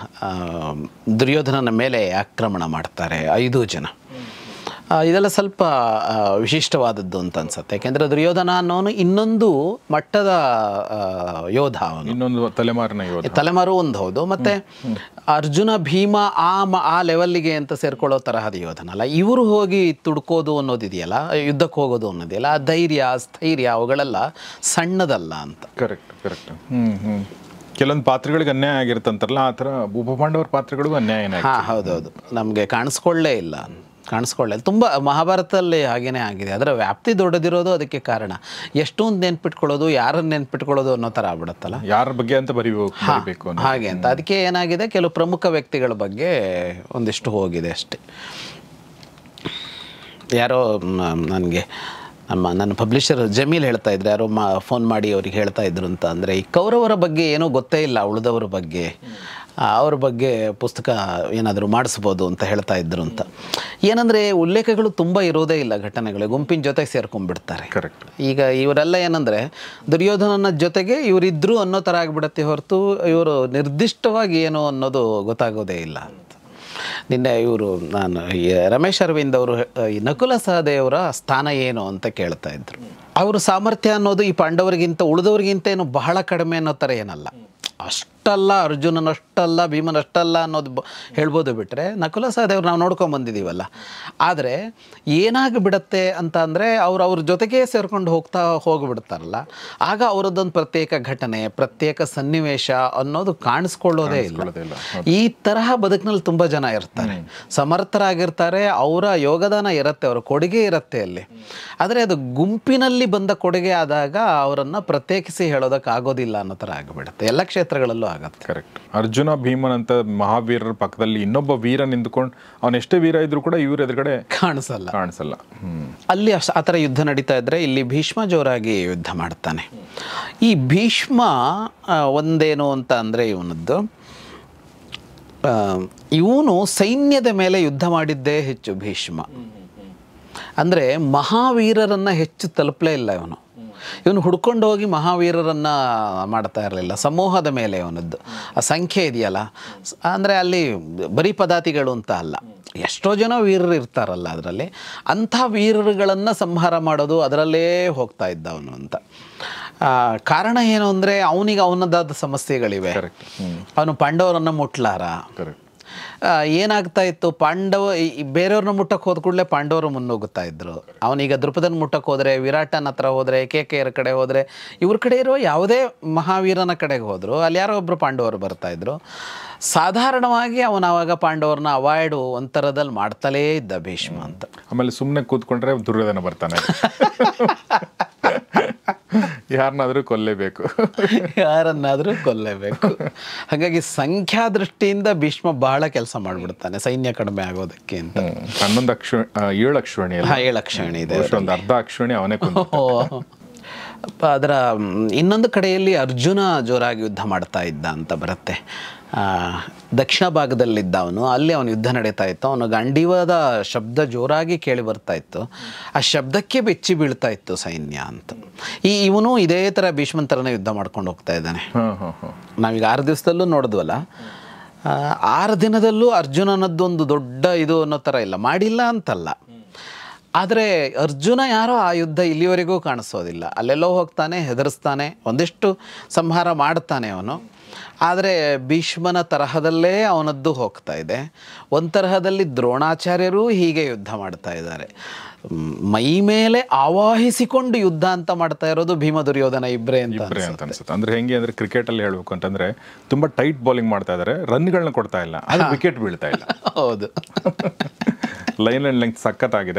ದುರ್ಯೋಧನನ ಮೇಲೆ ಆಕ್ರಮಣ ಮಾಡ್ತಾರೆ, ಐದು ಜನ. ಇದೆಲ್ಲ ಸ್ವಲ್ಪ ವಿಶಿಷ್ಟವಾದದ್ದು ಅಂತ ಅನ್ಸುತ್ತೆ. ಯಾಕೆಂದರೆ ದುರ್ಯೋಧನ ಅನ್ನೋನು ಇನ್ನೊಂದು ಮಟ್ಟದ ಯೋಧ, ಅವನು ಇನ್ನೊಂದು ತಲೆಮಾರಿನ ಯೋಧ. ತಲೆಮಾರು ಒಂದು ಹೌದು. ಮತ್ತು ಅರ್ಜುನ ಭೀಮ ಆ ಆ ಲೆವೆಲ್ಲಿಗೆ ಅಂತ ಸೇರ್ಕೊಳ್ಳೋ ತರಹದ ಯೋಧನಲ್ಲ. ಇವರು ಹೋಗಿ ತುಡ್ಕೋದು ಅನ್ನೋದಿದೆಯಲ್ಲ, ಯುದ್ಧಕ್ಕೆ ಹೋಗೋದು ಅನ್ನೋದಿದೆಯಲ್ಲ, ಆ ಧೈರ್ಯ ಸ್ಥೈರ್ಯ ಅವುಗಳೆಲ್ಲ ಸಣ್ಣದಲ್ಲ ಅಂತ. ಕರೆಕ್ಟ್ ಕರೆಕ್ಟ್ ಹ್ಞೂ ಹ್ಞೂ ಕೆಲವೊಂದು ಪಾತ್ರಗಳಿಗೆ ಅನ್ಯಾಯ ಆಗಿರುತ್ತಂತಾರಲ್ಲ, ಆ ಥರ ಉಪಪಾಂಡವರ ಪಾತ್ರಗಳಿಗೂ ಅನ್ಯಾಯ. ಹಾಂ ಹೌದೌದು, ನಮಗೆ ಕಾಣಿಸ್ಕೊಳ್ಳೇ ಇಲ್ಲ ಕಾಣಿಸ್ಕೊಳ್ಳೆ ತುಂಬ ಮಹಾಭಾರತದಲ್ಲಿ ಹಾಗೇನೇ ಆಗಿದೆ. ಅದರ ವ್ಯಾಪ್ತಿ ದೊಡ್ಡದಿರೋದು ಅದಕ್ಕೆ ಕಾರಣ. ಎಷ್ಟೊಂದು ನೆನ್ಪಿಟ್ಕೊಳ್ಳೋದು, ಯಾರನ್ನು ನೆನ್ಪಿಟ್ಕೊಳ್ಳೋದು ಅನ್ನೋ ಥರ ಆಗ್ಬಿಡುತ್ತಲ್ಲ, ಯಾರ ಬಗ್ಗೆ ಅಂತ ಬರೀಬೇಕು ಹಾಗೆ ಅಂತ. ಅದಕ್ಕೆ ಏನಾಗಿದೆ, ಕೆಲವು ಪ್ರಮುಖ ವ್ಯಕ್ತಿಗಳ ಬಗ್ಗೆ ಒಂದಿಷ್ಟು ಹೋಗಿದೆ ಅಷ್ಟೆ. ಯಾರೋ ನನಗೆ ನಮ್ಮ ನನ್ನ ಪಬ್ಲಿಷರ್ ಜಮೀಲ್ ಹೇಳ್ತಾ ಇದ್ರು, ಯಾರೋ ಮಾ ಫೋನ್ ಮಾಡಿ ಅವ್ರಿಗೆ ಹೇಳ್ತಾ ಇದ್ರು ಅಂತ. ಅಂದರೆ ಈ ಕೌರವರ ಬಗ್ಗೆ ಏನೋ ಗೊತ್ತೇ ಇಲ್ಲ, ಉಳಿದವ್ರ ಬಗ್ಗೆ ಅವ್ರ ಬಗ್ಗೆ ಪುಸ್ತಕ ಏನಾದರೂ ಮಾಡಿಸ್ಬೋದು ಅಂತ ಹೇಳ್ತಾ ಇದ್ರು ಅಂತ. ಏನಂದರೆ ಉಲ್ಲೇಖಗಳು ತುಂಬ ಇರೋದೇ ಇಲ್ಲ, ಘಟನೆಗಳು ಗುಂಪಿನ ಜೊತೆಗೆ ಸೇರ್ಕೊಂಡ್ಬಿಡ್ತಾರೆ. ಕರೆಕ್ಟ್. ಈಗ ಇವರೆಲ್ಲ ಏನಂದರೆ ದುರ್ಯೋಧನನ ಜೊತೆಗೆ ಇವರಿದ್ದರು ಅನ್ನೋ ಥರ ಆಗಿಬಿಡತ್ತೆ ಹೊರತು ಇವರು ನಿರ್ದಿಷ್ಟವಾಗಿ ಏನು ಅನ್ನೋದು ಗೊತ್ತಾಗೋದೇ ಇಲ್ಲ ಅಂತ. ನಿನ್ನೆ ಇವರು ನಾನು ರಮೇಶ್ ಅರವಿಂದ್ ಅವರು ಈ ನಕುಲ ಸಹದೇವರ ಸ್ಥಾನ ಏನು ಅಂತ ಕೇಳ್ತಾ ಇದ್ರು. ಅವರು ಸಾಮರ್ಥ್ಯ ಅನ್ನೋದು ಈ ಪಾಂಡವರಿಗಿಂತ ಉಳಿದವ್ರಿಗಿಂತ ಏನು ಬಹಳ ಕಡಿಮೆ ಅನ್ನೋ ಥರ ಏನಲ್ಲ. ಅಷ್ಟಲ್ಲ, ಅರ್ಜುನನಷ್ಟಲ್ಲ, ಭೀಮನಷ್ಟಲ್ಲ ಅನ್ನೋದು ಬ ಹೇಳ್ಬೋದು. ಬಿಟ್ಟರೆ ನಕುಲ ಸಹದೇವ್ರು ನಾವು ನೋಡ್ಕೊಂಬಂದಿದ್ದೀವಲ್ಲ. ಆದರೆ ಏನಾಗಿಬಿಡತ್ತೆ ಅಂತ ಅಂದರೆ ಅವ್ರು ಅವ್ರ ಜೊತೆಗೇ ಸೇರ್ಕೊಂಡು ಹೋಗ್ತಾ ಹೋಗಿಬಿಡ್ತಾರಲ್ಲ, ಆಗ ಅವರದ್ದೊಂದು ಪ್ರತ್ಯೇಕ ಘಟನೆ, ಪ್ರತ್ಯೇಕ ಸನ್ನಿವೇಶ ಅನ್ನೋದು ಕಾಣಿಸ್ಕೊಳ್ಳೋದೇ ಇಲ್ಲ. ಈ ತರಹ ಬದುಕಿನಲ್ಲಿ ತುಂಬ ಜನ ಇರ್ತಾರೆ, ಸಮರ್ಥರಾಗಿರ್ತಾರೆ, ಅವರ ಯೋಗದಾನ ಇರುತ್ತೆ, ಅವರ ಕೊಡುಗೆ ಇರುತ್ತೆ ಅಲ್ಲಿ. ಆದರೆ ಅದು ಗುಂಪಿನಲ್ಲಿ ಬಂದ ಕೊಡುಗೆ ಆದಾಗ ಅವರನ್ನು ಪ್ರತ್ಯೇಕಿಸಿ ಹೇಳೋದಕ್ಕೆ ಆಗೋದಿಲ್ಲ ಅನ್ನೋ ಥರ ಆಗಿಬಿಡುತ್ತೆ. ಎಲ್ಲ ಕ್ಷೇತ್ರಗಳಲ್ಲೂ ಆಗತ್ತೆ. ಕರೆಕ್ಟ್. ಅರ್ಜುನ ಭೀಮನ್ ಅಂತ ಮಹಾವೀರರ ಪಕ್ಕದಲ್ಲಿ ಇನ್ನೊಬ್ಬ ವೀರ ನಿಂತ್ಕೊಂಡು ಅವನ ಎಷ್ಟೇ ವೀರ ಇದ್ರೂ ಕೂಡ ಇವ್ರ ಎದುರುಗಡೆ ಕಾಣಿಸಲ್ಲ ಕಾಣಿಸಲ್ಲ ಅಲ್ಲಿ ಅಷ್ಟು ಆ ಥರ ಯುದ್ಧ ನಡೀತಾ ಇದ್ರೆ ಇಲ್ಲಿ ಭೀಷ್ಮ ಜೋರಾಗಿ ಯುದ್ಧ ಮಾಡ್ತಾನೆ. ಈ ಭೀಷ್ಮ ಒಂದೇನು ಅಂತ ಅಂದರೆ ಇವನದ್ದು ಇವನು ಸೈನ್ಯದ ಮೇಲೆ ಯುದ್ಧ ಮಾಡಿದ್ದೇ ಹೆಚ್ಚು. ಭೀಷ್ಮ ಅಂದರೆ ಮಹಾವೀರರನ್ನು ಹೆಚ್ಚು ತಲುಪಲೇ ಇಲ್ಲ ಇವನು. ಇವನು ಹುಡ್ಕೊಂಡು ಹೋಗಿ ಮಹಾವೀರರನ್ನು ಮಾಡ್ತಾ ಇರಲಿಲ್ಲ. ಸಮೂಹದ ಮೇಲೆ ಅವನದ್ದು ಆ ಸಂಖ್ಯೆ ಇದೆಯಲ್ಲ, ಅಂದರೆ ಅಲ್ಲಿ ಬರೀ ಪದಾತಿಗಳು ಅಂತ ಅಲ್ಲ, ಎಷ್ಟೋ ಜನ ವೀರರು ಇರ್ತಾರಲ್ಲ ಅದರಲ್ಲಿ, ಅಂಥ ವೀರರುಗಳನ್ನು ಸಂಹಾರ ಮಾಡೋದು ಅದರಲ್ಲೇ ಹೋಗ್ತಾ ಇದ್ದ ಅವನು ಅಂತ. ಕಾರಣ ಏನು ಅಂದರೆ ಅವನಿಗೆ ಅವನದಾದ ಸಮಸ್ಯೆಗಳಿವೆ. ಅವನು ಪಾಂಡವರನ್ನು ಮುಟ್ಲಾರ. ಏನಾಗ್ತಾ ಇತ್ತು, ಪಾಂಡವ ಬೇರೆಯವ್ರನ್ನ ಮುಟ್ಟಕ್ಕೆ ಹೋದ ಕೂಡಲೇ ಪಾಂಡವರು ಮುನ್ನುಗ್ಗುತ್ತಾ ಇದ್ರು. ಅವನೀಗ ದೃಪದನ ಮುಟ್ಟಕ್ಕೆ ಹೋದರೆ, ವಿರಾಟನ ಹತ್ರ ಹೋದರೆ, ಕೇಕೆಯರ ಕಡೆ ಹೋದರೆ, ಇವ್ರ ಕಡೆ ಇರೋ ಯಾವುದೇ ಮಹಾವೀರನ ಕಡೆಗೆ ಹೋದರು ಅಲ್ಲಿ ಯಾರೋ ಒಬ್ಬರು ಪಾಂಡವರು ಬರ್ತಾಯಿದ್ರು. ಸಾಧಾರಣವಾಗಿ ಅವನು ಆವಾಗ ಪಾಂಡವ್ರನ್ನ ಅವಾಯ್ಡು ಒಂಥರದಲ್ಲಿ ಮಾಡ್ತಲೇ ಇದ್ದ ಭೀಷ್ಮ ಅಂತ. ಆಮೇಲೆ ಸುಮ್ಮನೆ ಕೂತ್ಕೊಂಡ್ರೆ ದುರ್ಯೋಧನ ಬರ್ತಾನೆ. ಯಾರನ್ನಾದ್ರೂ ಕೊಲ್ಲೇಬೇಕು ಯಾರನ್ನಾದರೂ ಕೊಲ್ಲೇಬೇಕು. ಹಾಗಾಗಿ ಸಂಖ್ಯಾ ದೃಷ್ಟಿಯಿಂದ ಭೀಷ್ಮ ಬಹಳ ಕೆಲಸ ಮಾಡಿಬಿಡ್ತಾನೆ ಸೈನ್ಯ ಕಡಿಮೆ ಆಗೋದಕ್ಕೆ ಅಂತ. ಹನ್ನೊಂದು ಅಕ್ಷ ಏಳು ಅಕ್ಷೋಣಿ ಅಲ್ಲ, ಏಳು ಅಕ್ಷೋಣಿ ಇದೆ, ಒಂದು ಅರ್ಧ ಅಕ್ಷೋಣಿ ಅವನೇ ಕೊಂದ. ಅದರ ಇನ್ನೊಂದು ಕಡೆಯಲ್ಲಿ ಅರ್ಜುನ ಜೋರಾಗಿ ಯುದ್ಧ ಮಾಡ್ತಾ ಇದ್ದ ಅಂತ ಬರುತ್ತೆ. ದಕ್ಷಿಣ ಭಾಗದಲ್ಲಿದ್ದ ಅವನು, ಅಲ್ಲಿ ಅವನು ಯುದ್ಧ ನಡೀತಾ ಇತ್ತು. ಅವನು ಗಾಂಡೀವದ ಶಬ್ದ ಜೋರಾಗಿ ಕೇಳಿ ಬರ್ತಾ ಇತ್ತು, ಆ ಶಬ್ದಕ್ಕೆ ಬೆಚ್ಚಿ ಬೀಳ್ತಾ ಇತ್ತು ಸೈನ್ಯ ಅಂತ. ಈ ಇವನು ಇದೇ ಥರ ಭೀಷ್ಮನ್ ಥರನೇ ಯುದ್ಧ ಮಾಡ್ಕೊಂಡು ಹೋಗ್ತಾ ಇದ್ದಾನೆ. ನಾವೀಗ ಆರು ದಿವಸದಲ್ಲೂ ನೋಡಿದ್ವಲ್ಲ, ಆರು ದಿನದಲ್ಲೂ ಅರ್ಜುನನದ್ದೊಂದು ದೊಡ್ಡ ಇದು ಅನ್ನೋ ಥರ ಇಲ್ಲ, ಮಾಡಿಲ್ಲ ಅಂತಲ್ಲ. ಆದರೆ ಅರ್ಜುನ ಯಾರೋ ಆ ಯುದ್ಧ ಇಲ್ಲಿವರೆಗೂ ಕಾಣಿಸೋದಿಲ್ಲ. ಅಲ್ಲೆಲ್ಲೋ ಹೋಗ್ತಾನೆ, ಹೆದರಿಸ್ತಾನೆ, ಒಂದಿಷ್ಟು ಸಂಹಾರ ಮಾಡ್ತಾನೆ ಅವನು. ಆದರೆ ಭೀಷ್ಮನ ತರಹದಲ್ಲೇ ಅವನದ್ದು ಹೋಗ್ತಾ ಇದೆ. ಒಂದು ತರಹದಲ್ಲಿ ದ್ರೋಣಾಚಾರ್ಯರು ಹೀಗೆ ಯುದ್ಧ ಮಾಡ್ತಾ ಇದ್ದಾರೆ. ಮೈ ಮೇಲೆ ಆವಾಹಿಸಿಕೊಂಡು ಯುದ್ಧ ಅಂತ ಮಾಡ್ತಾ ಇರೋದು ಭೀಮ ದುರ್ಯೋಧನ ಇಬ್ಬರೇ ಅಂತ ಅಂತ ಅನ್ಸುತ್ತೆ. ಅಂದ್ರೆ ಹೆಂಗೆ ಅಂದ್ರೆ ಕ್ರಿಕೆಟಲ್ಲಿ ಹೇಳಬೇಕು ಅಂತಂದ್ರೆ ತುಂಬ ಟೈಟ್ ಬೌಲಿಂಗ್ ಮಾಡ್ತಾ ಇದ್ದಾರೆ, ರನ್ಗಳನ್ನ ಕೊಡ್ತಾ ಇಲ್ಲ, ಅದು ವಿಕೆಟ್ ಬೀಳ್ತಾ ಇಲ್ಲ. ಹೌದು, ಲೈನ್ ಆ್ಯಂಡ್ ಲೆಂತ್ ಸಖತ್ತಾಗಿದೆ.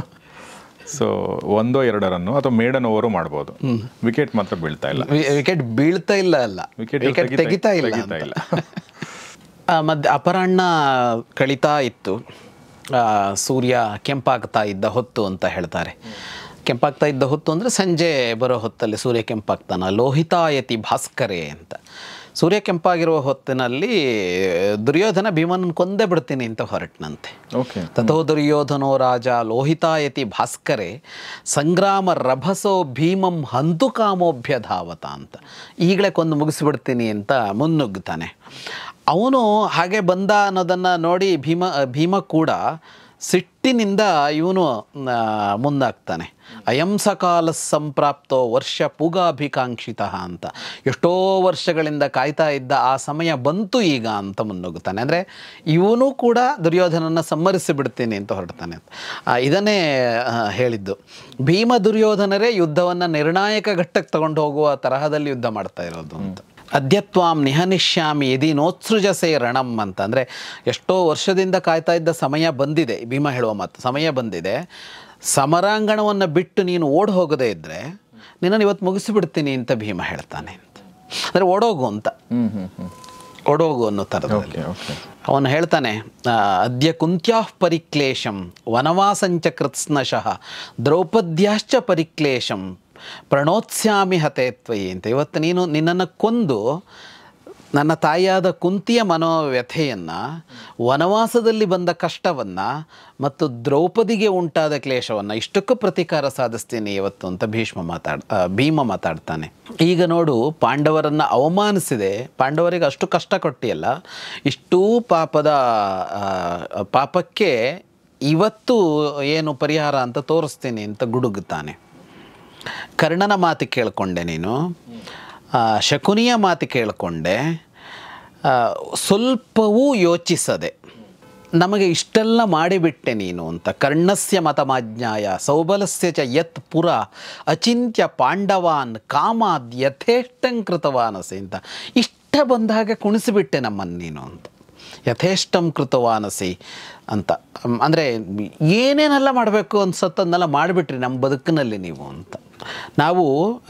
ಸೊ ಒಂದೋ ಎರಡು ರನ್ನು ಅಥವಾ ಮೇಡನ್ ಓವರು ಮಾಡ್ಬೋದು, ವಿಕೆಟ್ ಮಾತ್ರ ಬೀಳ್ತಾ ಇಲ್ಲ. ವಿಕೆಟ್ ಬೀಳ್ತಾ ಇಲ್ಲ ಅಲ್ಲ, ವಿಕೆಟ್ ತೆಗಿತಾ ಇಲ್ಲ. ಮಧ್ಯ ಅಪರಾಹ್ನ ಕಳೀತಾ ಇತ್ತು, ಸೂರ್ಯ ಕೆಂಪಾಗ್ತಾ ಇದ್ದ ಹೊತ್ತು ಅಂತ ಹೇಳ್ತಾರೆ. ಕೆಂಪಾಗ್ತಾ ಇದ್ದ ಹೊತ್ತು ಅಂದರೆ ಸಂಜೆ ಬರೋ ಹೊತ್ತಲ್ಲಿ ಸೂರ್ಯ ಕೆಂಪಾಗ್ತಾನ. ಲೋಹಿತಾಯತಿ ಭಾಸ್ಕರೇ ಅಂತ. ಸೂರ್ಯ ಕೆಂಪಾಗಿರುವ ಹೊತ್ತಿನಲ್ಲಿ ದುರ್ಯೋಧನ ಭೀಮನನ್ನು ಕೊಂದೇ ಬಿಡ್ತೀನಿ ಅಂತ ಹೊರಟನಂತೆ. ತಥೋ ದುರ್ಯೋಧನೋ ರಾಜ ಲೋಹಿತಾಯತಿ ಭಾಸ್ಕರೇ ಸಂಗ್ರಾಮ ರಭಸೋ ಭೀಮಂ ಹಂತು ಕಾಮೋಭ್ಯ ಧಾವತ ಅಂತ. ಈಗಲೇ ಕೊಂದು ಮುಗಿಸ್ಬಿಡ್ತೀನಿ ಅಂತ ಮುನ್ನುಗ್ತಾನೆ. ಅವನು ಹಾಗೆ ಬಂದ ಅನ್ನೋದನ್ನು ನೋಡಿ ಭೀಮ ಭೀಮ ಕೂಡ ಸಿಟ್ಟಿನಿಂದ ಇವನು ಮುಂದಾಗ್ತಾನೆ. ಅಯಂ ಸಕಾಲ ಸಂಪ್ರಾಪ್ತೋ ವರ್ಷ ಪೂಗಾಭಿಕಾಂಕ್ಷಿತ ಅಂತ. ಎಷ್ಟೋ ವರ್ಷಗಳಿಂದ ಕಾಯ್ತಾ ಇದ್ದ ಆ ಸಮಯ ಬಂತು ಈಗ ಅಂತ ಮುನ್ನುಗ್ತಾನೆ. ಅಂದರೆ ಇವನು ಕೂಡ ದುರ್ಯೋಧನನ ಸಂಹರಿಸಿ ಬಿಡ್ತೀನಿ ಅಂತ ಹೊರಡ್ತಾನೆ. ಇದನ್ನೇ ಹೇಳಿದ್ದು. ಭೀಮ ದುರ್ಯೋಧನರೇ ಯುದ್ಧವನ್ನು ನಿರ್ಣಾಯಕ ಘಟ್ಟಕ್ಕೆ ತಗೊಂಡು ಹೋಗುವ ತರಹದಲ್ಲಿ ಯುದ್ಧ ಮಾಡ್ತಾ ಇರೋದು ಅಂತ. ಅದ್ಯತ್ವಾಂ ನಿಹನಿಷ್ಯಾಮಿ ಯದಿ ನೋತ್ಸೃಜಸೆ ರಣಂ ಅಂತ. ಅಂದರೆ ಎಷ್ಟೋ ವರ್ಷದಿಂದ ಕಾಯ್ತಾ ಇದ್ದ ಸಮಯ ಬಂದಿದೆ, ಭೀಮ ಹೇಳುವ ಮಾತು, ಸಮಯ ಬಂದಿದೆ. ಸಮರಾಂಗಣವನ್ನು ಬಿಟ್ಟು ನೀನು ಓಡಿ ಹೋಗದೇ ಇದ್ದರೆ ನಿನ್ನನ್ನು ಇವತ್ತು ಮುಗಿಸಿಬಿಡ್ತೀನಿ ಅಂತ ಭೀಮ ಹೇಳ್ತಾನೆ ಅಂತ. ಅಂದರೆ ಓಡೋಗು ಅಂತ, ಓಡೋಗು ಅನ್ನೋ ಥರದಲ್ಲಿ ಅವನು ಹೇಳ್ತಾನೆ. ಅದ್ಯ ಕುಂತ್ಯಾಃ ಪರಿಕ್ಲೇಶಂ ವನವಾಸಂಚ ಕೃತ್ಸ್ನಶಃ ದ್ರೌಪದ್ಯಾಶ್ಚ ಪರಿಕ್ಲೇಶಂ ಪ್ರಣೋತ್ಸ್ಯಾಮಿ ಹತೆ ತ್ವಯಿ ಅಂತ. ಇವತ್ತು ನೀನು ನಿನ್ನನ್ನು ಕೊಂದು ನನ್ನ ತಾಯಿಯಾದ ಕುಂತಿಯ ಮನೋವ್ಯಥೆಯನ್ನು, ವನವಾಸದಲ್ಲಿ ಬಂದ ಕಷ್ಟವನ್ನು ಮತ್ತು ದ್ರೌಪದಿಗೆ ಉಂಟಾದ ಕ್ಲೇಶವನ್ನು ಇಷ್ಟಕ್ಕೂ ಪ್ರತೀಕಾರ ಸಾಧಿಸ್ತೀನಿ ಇವತ್ತು ಅಂತ ಭೀಷ್ಮ ಮಾತಾಡ್ ಭೀಮ ಮಾತಾಡ್ತಾನೆ. ಈಗ ನೋಡು, ಪಾಂಡವರನ್ನು ಅವಮಾನಿಸಿದೆ, ಪಾಂಡವರಿಗೆ ಅಷ್ಟು ಕಷ್ಟ ಕೊಟ್ಟಿಯಲ್ಲ, ಇಷ್ಟೂ ಪಾಪದ ಪಾಪಕ್ಕೆ ಇವತ್ತು ಏನು ಪರಿಹಾರ ಅಂತ ತೋರಿಸ್ತೀನಿ ಅಂತ ಗುಡುಗುತ್ತಾನೆ. ಕರ್ಣನ ಮಾತು ಕೇಳಿಕೊಂಡೆ ನೀನು, ಶಕುನಿಯ ಮಾತು ಕೇಳಿಕೊಂಡೆ, ಸ್ವಲ್ಪವೂ ಯೋಚಿಸದೆ ನಮಗೆ ಇಷ್ಟೆಲ್ಲ ಮಾಡಿಬಿಟ್ಟೆ ನೀನು ಅಂತ. ಕರ್ಣಸ್ಯ ಮತಮಾಜ್ಞಾಯ ಸೌಬಲಸ್ಯ ಚ ಯತ್ ಪುರ ಅಚಿಂತ್ಯ ಪಾಂಡವಾನ್ ಕಾಮಾದ್ ಯಥೇಷ್ಟಂ ಕೃತವಾನಸಿ ಅಂತ. ಇಷ್ಟ ಬಂದಾಗ ಕುಣಿಸಿಬಿಟ್ಟೆ ನಮ್ಮನ್ನು ನೀನು ಅಂತ. ಯಥೇಷ್ಟಂ ಕೃತವಾನಸಿ ಅಂತ ಅಂದರೆ ಏನೇನೆಲ್ಲ ಮಾಡಬೇಕು ಅನ್ಸತ್ತನ್ನೆಲ್ಲ ಮಾಡಿಬಿಟ್ರಿ ನಮ್ಮ ಬದುಕಿನಲ್ಲಿ ನೀವು ಅಂತ. ನಾವು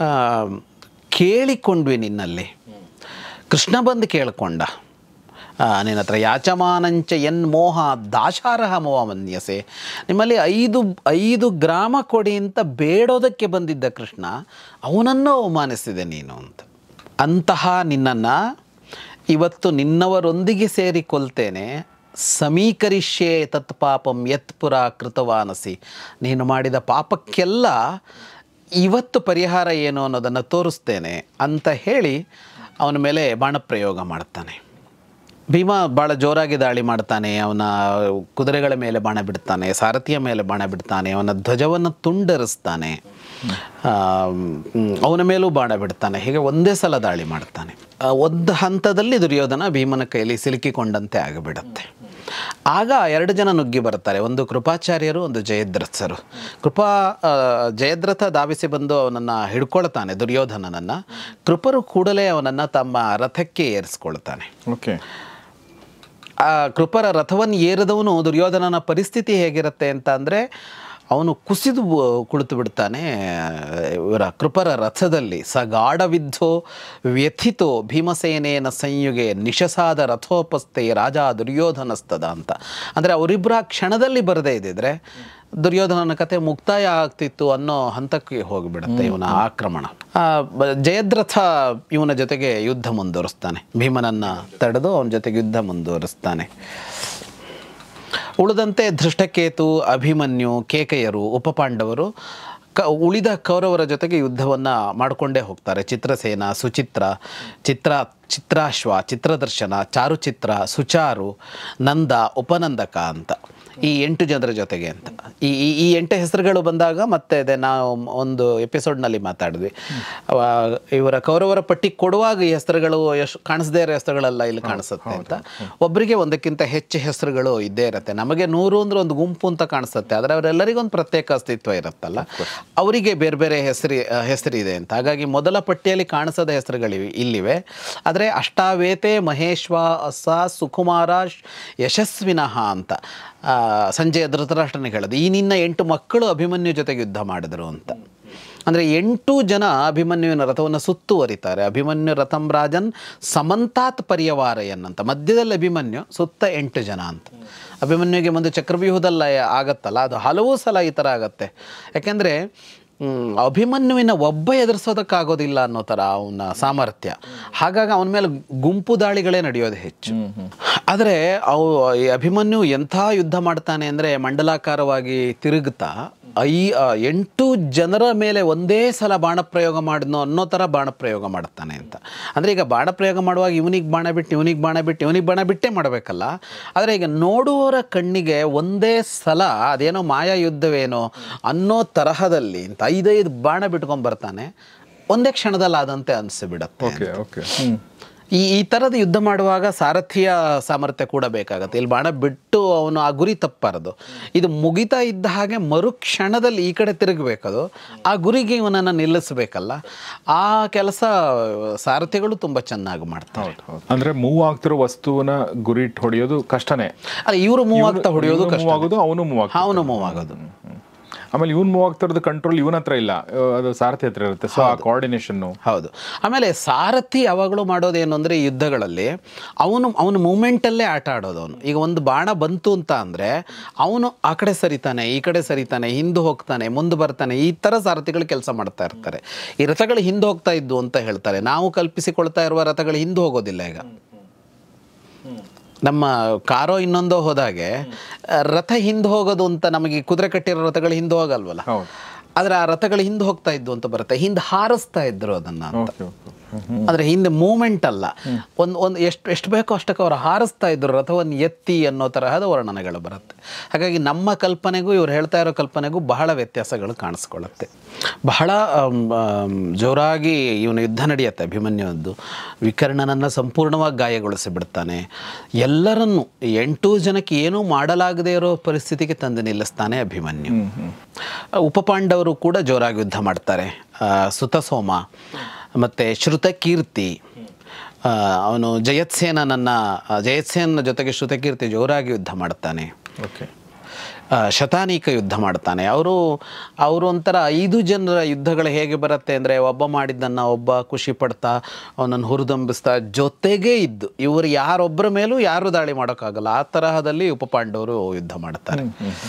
ಕೇಳಿಕೊಂಡ್ವಿ ನಿನ್ನಲ್ಲಿ, ಕೃಷ್ಣ ಬಂದು ಕೇಳಿಕೊಂಡ ನಿನ್ನ ಹತ್ರ. ಯಾಚಮಾನಂಚ ಎನ್ ಮೋಹ ದಾಶಾರಹ ಮೋಹ ಮನ್ಯಸೆ. ನಿಮ್ಮಲ್ಲಿ ಐದು ಐದು ಗ್ರಾಮ ಕೊಡಿ ಅಂತ ಬೇಡೋದಕ್ಕೆ ಬಂದಿದ್ದ ಕೃಷ್ಣ, ಅವನನ್ನು ಅವಮಾನಿಸಿದೆ ನೀನು ಅಂತ. ಅಂತಹ ನಿನ್ನನ್ನು ಇವತ್ತು ನಿನ್ನವರೊಂದಿಗೆ ಸೇರಿ ಕೊಲ್ತೇನೆ. ಸಮೀಕರಿಷ್ಯೆ ತತ್ ಪಾಪಂ ಯತ್ ಪುರ ಕೃತವಾನಸಿ. ನೀನು ಮಾಡಿದ ಪಾಪಕ್ಕೆಲ್ಲ ಇವತ್ತು ಪರಿಹಾರ ಏನು ಅನ್ನೋದನ್ನು ತೋರಿಸ್ತೇನೆ ಅಂತ ಹೇಳಿ ಅವನ ಮೇಲೆ ಬಾಣಪ್ರಯೋಗ ಮಾಡ್ತಾನೆ. ಭೀಮ ಭಾಳ ಜೋರಾಗಿ ದಾಳಿ ಮಾಡ್ತಾನೆ. ಅವನ ಕುದುರೆಗಳ ಮೇಲೆ ಬಾಣ ಬಿಡ್ತಾನೆ, ಸಾರಥಿಯ ಮೇಲೆ ಬಾಣ ಬಿಡ್ತಾನೆ, ಅವನ ಧ್ವಜವನ್ನು ತುಂಡರಿಸ್ತಾನೆ, ಅವನ ಮೇಲೂ ಬಾಣ ಬಿಡ್ತಾನೆ. ಹೀಗೆ ಒಂದೇ ಸಲ ದಾಳಿ ಮಾಡ್ತಾನೆ. ಒಂದು ಹಂತದಲ್ಲಿ ದುರ್ಯೋಧನ ಭೀಮನ ಕೈಯಲ್ಲಿ ಸಿಲುಕಿಕೊಂಡಂತೆ ಆಗಿಬಿಡುತ್ತೆ. ಆಗ ಎರಡು ಜನ ನುಗ್ಗಿ ಬರ್ತಾರೆ, ಒಂದು ಕೃಪಾಚಾರ್ಯರು, ಒಂದು ಜಯದ್ರಥರು. ಕೃಪಾ ಜಯದ್ರಥ ಧಾವಿಸಿ ಬಂದು ಅವನನ್ನು ಹಿಡ್ಕೊಳ್ತಾನೆ ದುರ್ಯೋಧನನನ್ನು. ಕೃಪರು ಕೂಡಲೇ ಅವನನ್ನು ತಮ್ಮ ರಥಕ್ಕೆ ಏರಿಸ್ಕೊಳ್ತಾನೆ. ಓಕೆ. ಆ ಕೃಪರ ರಥವನ್ನು ಏರಿದವನು ದುರ್ಯೋಧನನ ಪರಿಸ್ಥಿತಿ ಹೇಗಿರುತ್ತೆ ಅಂತ ಅಂದರೆ, ಅವನು ಕುಸಿದು ಕುಳಿತು ಬಿಡ್ತಾನೆ ಇವರ ಕೃಪರ ರಥದಲ್ಲಿ. ಸಗಾಢವಿದ್ಧೋ ವ್ಯಥಿತೋ ಭೀಮಸೇನೇನ ಸಂಯುಗೆ ನಿಶಸಾದ ರಥೋಪಸ್ಥೆ ರಾಜ ದುರ್ಯೋಧನಸ್ತದ ಅಂತ. ಅಂದರೆ ಅವರಿಬ್ಬರ ಕ್ಷಣದಲ್ಲಿ ಬರದೇ ಇದ್ದಿದ್ರೆ ದುರ್ಯೋಧನನ ಕತೆ ಮುಕ್ತಾಯ ಆಗ್ತಿತ್ತು ಅನ್ನೋ ಹಂತಕ್ಕೆ ಹೋಗಿಬಿಡುತ್ತೆ ಇವನ ಆಕ್ರಮಣ. ಜಯದ್ರಥ ಇವನ ಜೊತೆಗೆ ಯುದ್ಧ ಮುಂದುವರಿಸ್ತಾನೆ, ಭೀಮನನ್ನು ತಡೆದು ಅವನ ಜೊತೆಗೆ ಯುದ್ಧ ಮುಂದುವರಿಸ್ತಾನೆ. ಉಳಿದಂತೆ ಧೃಷ್ಟಕೇತು, ಅಭಿಮನ್ಯು, ಕೇಕಯರು, ಉಪಪಾಂಡವರು ಕ ಉಳಿದ ಕೌರವರ ಜೊತೆಗೆ ಯುದ್ಧವನ್ನು ಮಾಡಿಕೊಂಡೇ ಹೋಗ್ತಾರೆ. ಚಿತ್ರಸೇನ, ಸುಚಿತ್ರ, ಚಿತ್ರ ಚಿತ್ರಾಶ್ವ, ಚಿತ್ರದರ್ಶನ, ಚಾರುಚಿತ್ರ, ಸುಚಾರು, ನಂದ, ಉಪನಂದಕ ಅಂತ ಈ ಎಂಟು ಜನರ ಜೊತೆಗೆ ಅಂತ. ಈ ಈ ಎಂಟು ಹೆಸರುಗಳು ಬಂದಾಗ ಮತ್ತೆ ಅದೇ ನಾವು ಒಂದು ಎಪಿಸೋಡ್ನಲ್ಲಿ ಮಾತಾಡಿದ್ವಿ, ಇವರ ಕೌರವರ ಪಟ್ಟಿ ಕೊಡುವಾಗ ಈ ಹೆಸರುಗಳು ಎಷ್ಟು ಕಾಣಿಸದೇ ಇರೋ ಹೆಸರುಗಳೆಲ್ಲ ಇಲ್ಲಿ ಕಾಣಿಸುತ್ತೆ ಅಂತ. ಒಬ್ಬರಿಗೆ ಒಂದಕ್ಕಿಂತ ಹೆಚ್ಚು ಹೆಸರುಗಳು ಇದ್ದೇ ಇರುತ್ತೆ. ನಮಗೆ ನೂರು ಅಂದರೆ ಒಂದು ಗುಂಪು ಅಂತ ಕಾಣಿಸುತ್ತೆ, ಆದರೆ ಅವರೆಲ್ಲರಿಗೊಂದು ಪ್ರತ್ಯೇಕ ಅಸ್ತಿತ್ವ ಇರುತ್ತಲ್ಲ, ಅವರಿಗೆ ಬೇರೆ ಬೇರೆ ಹೆಸರಿ ಹೆಸರಿದೆ ಅಂತ. ಹಾಗಾಗಿ ಮೊದಲ ಪಟ್ಟಿಯಲ್ಲಿ ಕಾಣಿಸದ ಹೆಸರುಗಳಿವೆ ಇಲ್ಲಿವೆ. ಆದರೆ ಅಷ್ಟಾವೇತೆ ಮಹೇಶ್ವ ಅಸ ಸುಕುಮಾರ ಯಶಸ್ವಿನಃ ಅಂತ ಸಂಜಯ ಧೃತರಾಷ್ಟ್ರನಿಗೆ ಹೇಳೋದು. ಈ ನಿನ್ನ ಎಂಟು ಮಕ್ಕಳು ಅಭಿಮನ್ಯು ಜೊತೆಗೆ ಯುದ್ಧ ಮಾಡಿದರು ಅಂತ. ಅಂದರೆ ಎಂಟು ಜನ ಅಭಿಮನ್ಯುವಿನ ರಥವನ್ನು ಸುತ್ತುವರಿತಾರೆ. ಅಭಿಮನ್ಯು ರಥಂ ರಾಜನ್ ಸಮಂತಾತ್ ಪರ್ಯವಾರಯನ್ ಅಂತ. ಮಧ್ಯದಲ್ಲಿ ಅಭಿಮನ್ಯು, ಸುತ್ತ ಎಂಟು ಜನ ಅಂತ. ಅಭಿಮನ್ಯುವಿಗೆ ಒಂದು ಚಕ್ರವ್ಯೂಹದಲ್ಲ ಆಗತ್ತಲ್ಲ, ಅದು ಹಲವು ಸಲ ಈ ಥರ ಆಗತ್ತೆ. ಯಾಕೆಂದರೆ ಅಭಿಮನ್ಯುವಿನ ಒಬ್ಬ ಎದುರಿಸೋದಕ್ಕಾಗೋದಿಲ್ಲ ಅನ್ನೋ ಥರ ಅವನ ಸಾಮರ್ಥ್ಯ. ಹಾಗಾಗಿ ಅವನ ಮೇಲೆ ಗುಂಪು ದಾಳಿಗಳೇ ನಡೆಯೋದು ಹೆಚ್ಚು. ಆದರೆ ಅವು ಈ ಅಭಿಮನ್ಯು ಎಂಥ ಯುದ್ಧ ಮಾಡ್ತಾನೆ ಅಂದರೆ ಮಂಡಲಾಕಾರವಾಗಿ ತಿರುಗುತ್ತಾ ಐ ಎಂಟು ಜನರ ಮೇಲೆ ಒಂದೇ ಸಲ ಬಾಣಪ್ರಯೋಗ ಮಾಡಿದ್ನೋ ಅನ್ನೋ ಥರ ಬಾಣಪ್ರಯೋಗ ಮಾಡ್ತಾನೆ ಅಂತ. ಅಂದರೆ ಈಗ ಬಾಣಪ್ರಯೋಗ ಮಾಡುವಾಗ ಇವನಿಗೆ ಬಾಣ ಬಿಟ್ಟು ಇವನಿಗೆ ಬಾಣ ಬಿಟ್ಟು ಇವನಿಗೆ ಬಾಣ ಬಿಟ್ಟೇ ಮಾಡಬೇಕಲ್ಲ. ಆದರೆ ಈಗ ನೋಡುವವರ ಕಣ್ಣಿಗೆ ಒಂದೇ ಸಲ ಅದೇನೋ ಮಾಯಾ ಯುದ್ಧವೇನೋ ಅನ್ನೋ ತರಹದಲ್ಲಿ ಅಂತ ಐದೈದು ಬಾಣ ಬಿಟ್ಕೊಂಡು ಬರ್ತಾನೆ. ಒಂದೇ ಕ್ಷಣದಲ್ಲಿ ಆದಂತೆ ಅನಿಸಿಬಿಡತ್ತೆ. ಈ ಈ ಥರದ ಯುದ್ಧ ಮಾಡುವಾಗ ಸಾರಥಿಯ ಸಾಮರ್ಥ್ಯ ಕೂಡ ಬೇಕಾಗುತ್ತೆ. ಇಲ್ಲಿ ಬಾಣ ಬಿಟ್ಟು ಅವನು ಆ ಗುರಿ ತಪ್ಪಾರದು. ಇದು ಮುಗಿತಾ ಇದ್ದ ಹಾಗೆ ಮರುಕ್ಷಣದಲ್ಲಿ ಈ ಕಡೆ ತಿರುಗಬೇಕದು, ಆ ಗುರಿಗೆ ಇವನನ್ನು ನಿಲ್ಲಿಸಬೇಕಲ್ಲ. ಆ ಕೆಲಸ ಸಾರಥಿಗಳು ತುಂಬ ಚೆನ್ನಾಗಿ ಮಾಡ್ತಾರೆ. ಅಂದರೆ ಮೂವ್ ಆಗ್ತಿರೋ ವಸ್ತುವನ್ನ ಗುರಿ ಇಟ್ಟು ಹೊಡೆಯೋದು ಕಷ್ಟನೇ. ಅಲ್ಲ, ಇವರು ಮೂವ್ ಆಗ್ತಾ ಹೊಡೆಯೋದು ಕಷ್ಟ, ಅವನು ಮೂವ್ ಅವನು ಮೂವ್ ಆಗೋದು. ಆಮೇಲೆ ಇವನ್ ಮೂವ್ ಆಗ್ತಿರೋದು ಕಂಟ್ರೋಲ್ ಇವನ ಹತ್ರ ಇಲ್ಲ, ಅದು ಸಾರಥಿ ಹತ್ರ ಇರುತ್ತೆ. ಸೊ ಆ ಕೋಆರ್ಡಿನೇಷನ್. ಹೌದು. ಆಮೇಲೆ ಸಾರಥಿ ಯಾವಾಗಲೂ ಮಾಡೋದೇನು ಅಂದರೆ ಯುದ್ಧಗಳಲ್ಲಿ ಅವನು ಅವನ ಮೂಮೆಂಟಲ್ಲೇ ಆಟ ಆಡೋದು. ಅವನು ಈಗ ಒಂದು ಬಾಣ ಬಂತು ಅಂತ ಅಂದರೆ ಅವನು ಆ ಕಡೆ ಸರಿತಾನೆ, ಈ ಕಡೆ ಸರಿತಾನೆ, ಹಿಂದೆ ಹೋಗ್ತಾನೆ, ಮುಂದೆ ಬರ್ತಾನೆ. ಈ ಥರ ಸಾರಥಿಗಳು ಕೆಲಸ ಮಾಡ್ತಾ ಇರ್ತಾರೆ. ಈ ರಥಗಳು ಹಿಂದೆ ಹೋಗ್ತಾ ಇದ್ದು ಅಂತ ಹೇಳ್ತಾರೆ. ನಾವು ಕಲ್ಪಿಸಿಕೊಳ್ತಾ ಇರುವ ರಥಗಳು ಹಿಂದೆ ಹೋಗೋದಿಲ್ಲ. ಈಗ ನಮ್ಮ ಕಾರೋ ಇನ್ನೊಂದೋ ಹೋದಾಗೆ ರಥ ಹಿಂದೆ ಹೋಗೋದು ಅಂತ ನಮಗೆ ಕುದುರೆ ಕಟ್ಟಿರೋ ರಥಗಳು ಹಿಂದೆ ಹೋಗಲ್ವಲ್ಲ, ಆದರೆ ಆ ರಥಗಳು ಹಿಂದೆ ಹೋಗ್ತಾ ಇದ್ದು ಅಂತ ಬರುತ್ತೆ. ಹಿಂದೆ ಹಾರಿಸ್ತಾ ಇದ್ರು ಅದನ್ನು ಅಂತ. ಅಂದರೆ ಹಿಂದೆ ಮೂಮೆಂಟ್ ಅಲ್ಲ, ಒಂದು ಒಂದು ಎಷ್ಟು ಎಷ್ಟು ಬೇಕೋ ಅಷ್ಟಕ್ಕೆ ಅವರು ಹಾರಿಸ್ತಾ ಇದ್ರು ರಥವನ್ನು ಎತ್ತಿ ಅನ್ನೋ ತರಹದ ವರ್ಣನೆಗಳು ಬರುತ್ತೆ. ಹಾಗಾಗಿ ನಮ್ಮ ಕಲ್ಪನೆಗೂ ಇವ್ರು ಹೇಳ್ತಾ ಇರೋ ಕಲ್ಪನೆಗೂ ಬಹಳ ವ್ಯತ್ಯಾಸಗಳು ಕಾಣಿಸ್ಕೊಳ್ಳುತ್ತೆ. ಬಹಳ ಜೋರಾಗಿ ಇವನ ಯುದ್ಧ ನಡೆಯುತ್ತೆ ಅಭಿಮನ್ಯುದ್ದು. ವಿಕರ್ಣನನ್ನು ಸಂಪೂರ್ಣವಾಗಿ ಗಾಯಗೊಳಿಸಿ ಬಿಡ್ತಾನೆ. ಎಲ್ಲರನ್ನೂ ಎಂಟು ಜನಕ್ಕೆ ಏನೂ ಮಾಡಲಾಗದೇ ಇರೋ ಪರಿಸ್ಥಿತಿಗೆ ತಂದು ನಿಲ್ಲಿಸ್ತಾನೆ ಅಭಿಮನ್ಯು. ಉಪಪಾಂಡವರು ಕೂಡ ಜೋರಾಗಿ ಯುದ್ಧ ಮಾಡ್ತಾರೆ. ಸುತಸೋಮ ಮತ್ತು ಶ್ರುತಕೀರ್ತಿ, ಅವನು ಜಯತ್ಸೇನನನ್ನು ಜಯತ್ಸೇನ ಜೊತೆಗೆ ಶ್ರುತಕೀರ್ತಿ ಜೋರಾಗಿ ಯುದ್ಧ ಮಾಡ್ತಾನೆ. ಓಕೆ. ಶತಾನೀಕ ಯುದ್ಧ ಮಾಡ್ತಾನೆ. ಅವರು ಅವರು ಒಂಥರ ಐದು ಜನರ ಯುದ್ಧಗಳು ಹೇಗೆ ಬರುತ್ತೆ ಅಂದರೆ ಒಬ್ಬ ಮಾಡಿದ್ದನ್ನು ಒಬ್ಬ ಖುಷಿ ಪಡ್ತಾ ಅವನನ್ನು ಹುರಿದಂಬಿಸ್ತಾ ಜೊತೆಗೇ ಇದ್ದು ಇವರು ಯಾರೊಬ್ಬರ ಮೇಲೂ ಯಾರು ದಾಳಿ ಮಾಡೋಕ್ಕಾಗಲ್ಲ ಆ ತರಹದಲ್ಲಿ ಉಪಪಾಂಡವರು ಯುದ್ಧ ಮಾಡ್ತಾರೆ.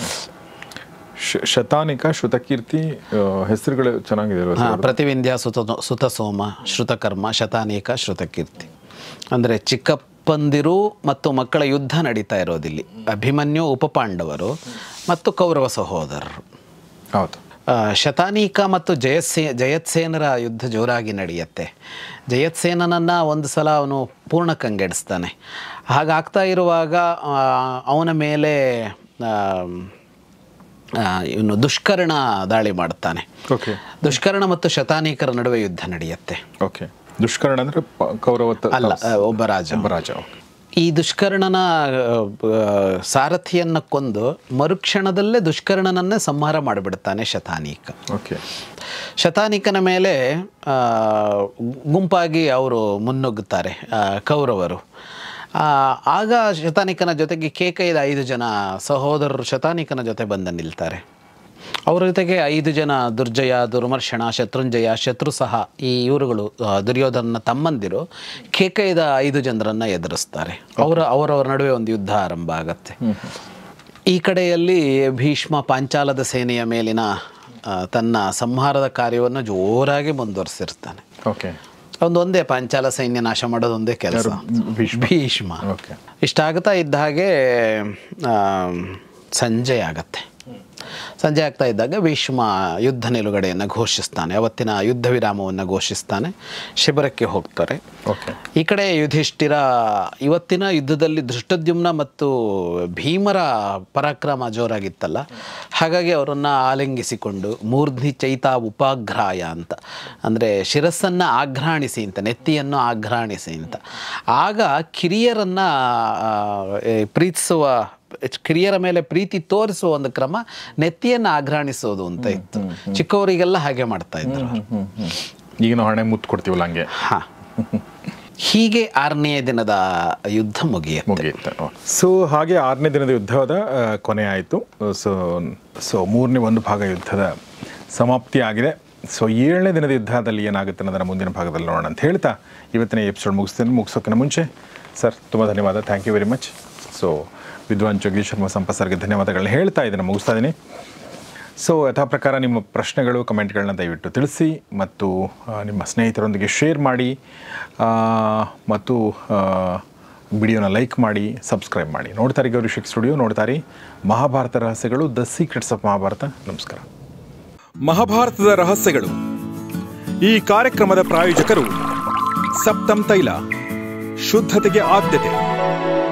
ಶತಾನಿಕ, ಶ್ರುತಕೀರ್ತಿ ಹೆಸರುಗಳು ಚೆನ್ನಾಗಿದೆ. ಪ್ರತಿವಿಂಧ್ಯ, ಸುತ ಸುತಸೋಮ, ಶ್ರುತಕರ್ಮ, ಶತಾನೀಕ, ಶ್ರುತಕೀರ್ತಿ. ಅಂದರೆ ಚಿಕ್ಕಪ್ಪಂದಿರು ಮತ್ತು ಮಕ್ಕಳ ಯುದ್ಧ ನಡೀತಾ ಇರೋದಿಲ್ಲಿ. ಅಭಿಮನ್ಯು, ಉಪಪಾಂಡವರು ಮತ್ತು ಕೌರವ ಸಹೋದರರು. ಹೌದು. ಶತಾನೀಕ ಮತ್ತು ಜಯತ್ಸೇ ಜಯತ್ಸೇನರ ಯುದ್ಧ ಜೋರಾಗಿ ನಡೆಯುತ್ತೆ. ಜಯತ್ಸೇನನನ್ನು ಒಂದು ಸಲ ಅವನು ಪೂರ್ಣ ಕಂಗೆಡಿಸ್ತಾನೆ. ಹಾಗಾಗ್ತಾ ಇರುವಾಗ ಅವನ ಮೇಲೆ ಇವನು ದುಷ್ಕರ್ಣ ದಾಳಿ ಮಾಡ್ತಾನೆ. ಓಕೆ. ದುಷ್ಕರ್ಣ ಮತ್ತು ಶತಾನೀಕರ ನಡುವೆ ಯುದ್ಧ ನಡೆಯುತ್ತೆ. ಓಕೆ. ದುಷ್ಕರ್ಣ ಅಂದರೆ ಕೌರವ ಅಲ್ಲ, ಒಬ್ಬ ರಾಜ. ಒಬ್ಬ ರಾಜ. ಈ ದುಷ್ಕರ್ಣನ ಸಾರಥಿಯನ್ನು ಕೊಂದು ಮರುಕ್ಷಣದಲ್ಲೇ ದುಷ್ಕರ್ಣನನ್ನೇ ಸಂಹಾರ ಮಾಡಿಬಿಡ್ತಾನೆ ಶತಾನೀಕ. ಓಕೆ. ಶತಾನೀಕನ ಮೇಲೆ ಗುಂಪಾಗಿ ಅವರು ಮುನ್ನುಗ್ಗುತ್ತಾರೆ ಕೌರವರು. ಆಗ ಶತಾನೀಕನ ಜೊತೆಗೆ ಕೇಕೈದ ಐದು ಜನ ಸಹೋದರರು ಶತಾನೀಕನ ಜೊತೆ ಬಂದು ನಿಲ್ತಾರೆ. ಅವರ ಜೊತೆಗೆ ಐದು ಜನ ದುರ್ಜಯ, ದುರ್ಮರ್ಷಣ, ಶತ್ರುಂಜಯ, ಶತ್ರು ಸಹ ಈ ಇವರುಗಳು ದುರ್ಯೋಧನ ತಮ್ಮಂದಿರು ಕೇಕಯ್ಯದ ಐದು ಜನರನ್ನು ಎದುರಿಸ್ತಾರೆ. ಅವರ ಅವರವರ ನಡುವೆ ಒಂದು ಯುದ್ಧ ಆರಂಭ ಆಗತ್ತೆ. ಈ ಕಡೆಯಲ್ಲಿ ಭೀಷ್ಮ ಪಾಂಚಾಲದ ಸೇನೆಯ ಮೇಲಿನ ತನ್ನ ಸಂಹಾರದ ಕಾರ್ಯವನ್ನು ಜೋರಾಗಿ ಮುಂದುವರಿಸಿರ್ತಾನೆ. ಓಕೆ, ಒಂದು ಒಂದೇ ಪಾಂಚಾಲ ಸೈನ್ಯ ನಾಶ ಮಾಡೋದೊಂದೇ ಕೆಲಸ ಭೀಷ್ಮ. ಇಷ್ಟಾಗ್ತಾ ಇದ್ದ ಹಾಗೆ ಸಂಜೆ ಆಗತ್ತೆ. ಸಂಜೆ ಆಗ್ತಾ ಇದ್ದಾಗ ಭೀಷ್ಮ ಯುದ್ಧ ನಿಲುಗಡೆಯನ್ನು ಘೋಷಿಸ್ತಾನೆ. ಅವತ್ತಿನ ಯುದ್ಧ ವಿರಾಮವನ್ನು ಘೋಷಿಸ್ತಾನೆ. ಶಿಬಿರಕ್ಕೆ ಹೋಗ್ತಾರೆ. ಈ ಕಡೆ ಯುಧಿಷ್ಠಿರ ಇವತ್ತಿನ ಯುದ್ಧದಲ್ಲಿ ಧೃಷ್ಟದ್ಯುಮ್ನ ಮತ್ತು ಭೀಮರ ಪರಾಕ್ರಮ ಜೋರಾಗಿತ್ತಲ್ಲ, ಹಾಗಾಗಿ ಅವರನ್ನು ಆಲಿಂಗಿಸಿಕೊಂಡು ಮೂರ್ಧ್ನಿ ಚೈತಾ ಉಪಾಘ್ರಾಯ ಅಂತ, ಅಂದರೆ ಶಿರಸ್ಸನ್ನು ಆಘ್ರಾಣಿಸಿ ಅಂತ, ನೆತ್ತಿಯನ್ನು ಆಘ್ರಾಣಿಸಿ ಅಂತ. ಆಗ ಕಿರಿಯರನ್ನು ಪ್ರೀತಿಸುವ, ಕಿರಿಯರ ಮೇಲೆ ಪ್ರೀತಿ ತೋರಿಸುವ ಒಂದು ಕ್ರಮ ನೆತ್ತಿಯನ್ನು ಆಘ್ರಾಣಿಸೋದು ಅಂತ ಇತ್ತು. ಚಿಕ್ಕವರಿಗೆಲ್ಲ ಹಾಗೆ ಮಾಡ್ತಾ ಇದ್ರು. ಈಗ ನಾವು ಹಣೆ ಮುತ್ತು ಕೊಡ್ತೀವಲ್ಲ ಹಂಗೆ. ಹಾ, ಹೀಗೆ ಆರನೇ ದಿನದ ಯುದ್ಧ ಮುಗಿಯುತ್ತೆ ಮುಗಿಯುತ್ತೆ ಸೊ ಹಾಗೆ ಆರನೇ ದಿನದ ಯುದ್ಧದ ಕೊನೆ ಆಯಿತು. ಸೊ ಸೊ ಮೂರನೇ ಒಂದು ಭಾಗ ಯುದ್ಧದ ಸಮಾಪ್ತಿ ಆಗಿದೆ. ಸೊ ಏಳನೇ ದಿನದ ಯುದ್ಧದಲ್ಲಿ ಏನಾಗುತ್ತೆ ಅನ್ನೋದನ್ನು ಮುಂದಿನ ಭಾಗದಲ್ಲಿ ನೋಡೋಣ ಅಂತ ಹೇಳ್ತಾ ಇವತ್ತಿನ ಎಪಿಸೋಡ್ ಮುಗಿಸ್ತೇನೆ. ಮುಗಿಸೋಕ್ಕಿಂತ ಮುಂಚೆ ಸರ್ ತುಂಬ ಧನ್ಯವಾದ, thank you very much. So ವಿದ್ವಾನ್ ಜಗದೀಶ್ ಶರ್ಮಾ ಸಂಪತ್ ಸರ್ಗೆ ಧನ್ಯವಾದಗಳನ್ನ ಹೇಳ್ತಾ ಇದನ್ನು ಮುಗಿಸ್ತಾ ಇದ್ದೀನಿ. ಸೊ ಯಥಾ ಪ್ರಕಾರ ನಿಮ್ಮ ಪ್ರಶ್ನೆಗಳು ಕಮೆಂಟ್ಗಳನ್ನ ದಯವಿಟ್ಟು ತಿಳಿಸಿ ಮತ್ತು ನಿಮ್ಮ ಸ್ನೇಹಿತರೊಂದಿಗೆ ಶೇರ್ ಮಾಡಿ ಮತ್ತು ವಿಡಿಯೋನ ಲೈಕ್ ಮಾಡಿ, ಸಬ್ಸ್ಕ್ರೈಬ್ ಮಾಡಿ. ನೋಡ್ತಾರೆ ಗೌರಿಶಿಕ್ ಸ್ಟುಡಿಯೋ, ನೋಡ್ತಾರೆ ಮಹಾಭಾರತ ರಹಸ್ಯಗಳು, ದ ಸೀಕ್ರೆಟ್ಸ್ ಆಫ್ ಮಹಾಭಾರತ. ನಮಸ್ಕಾರ. ಮಹಾಭಾರತದ ರಹಸ್ಯಗಳು ಈ ಕಾರ್ಯಕ್ರಮದ ಪ್ರಾಯೋಜಕರು ಸಪ್ತಮ್ ತೈಲ, ಶುದ್ಧತೆಗೆ ಆದ್ಯತೆ.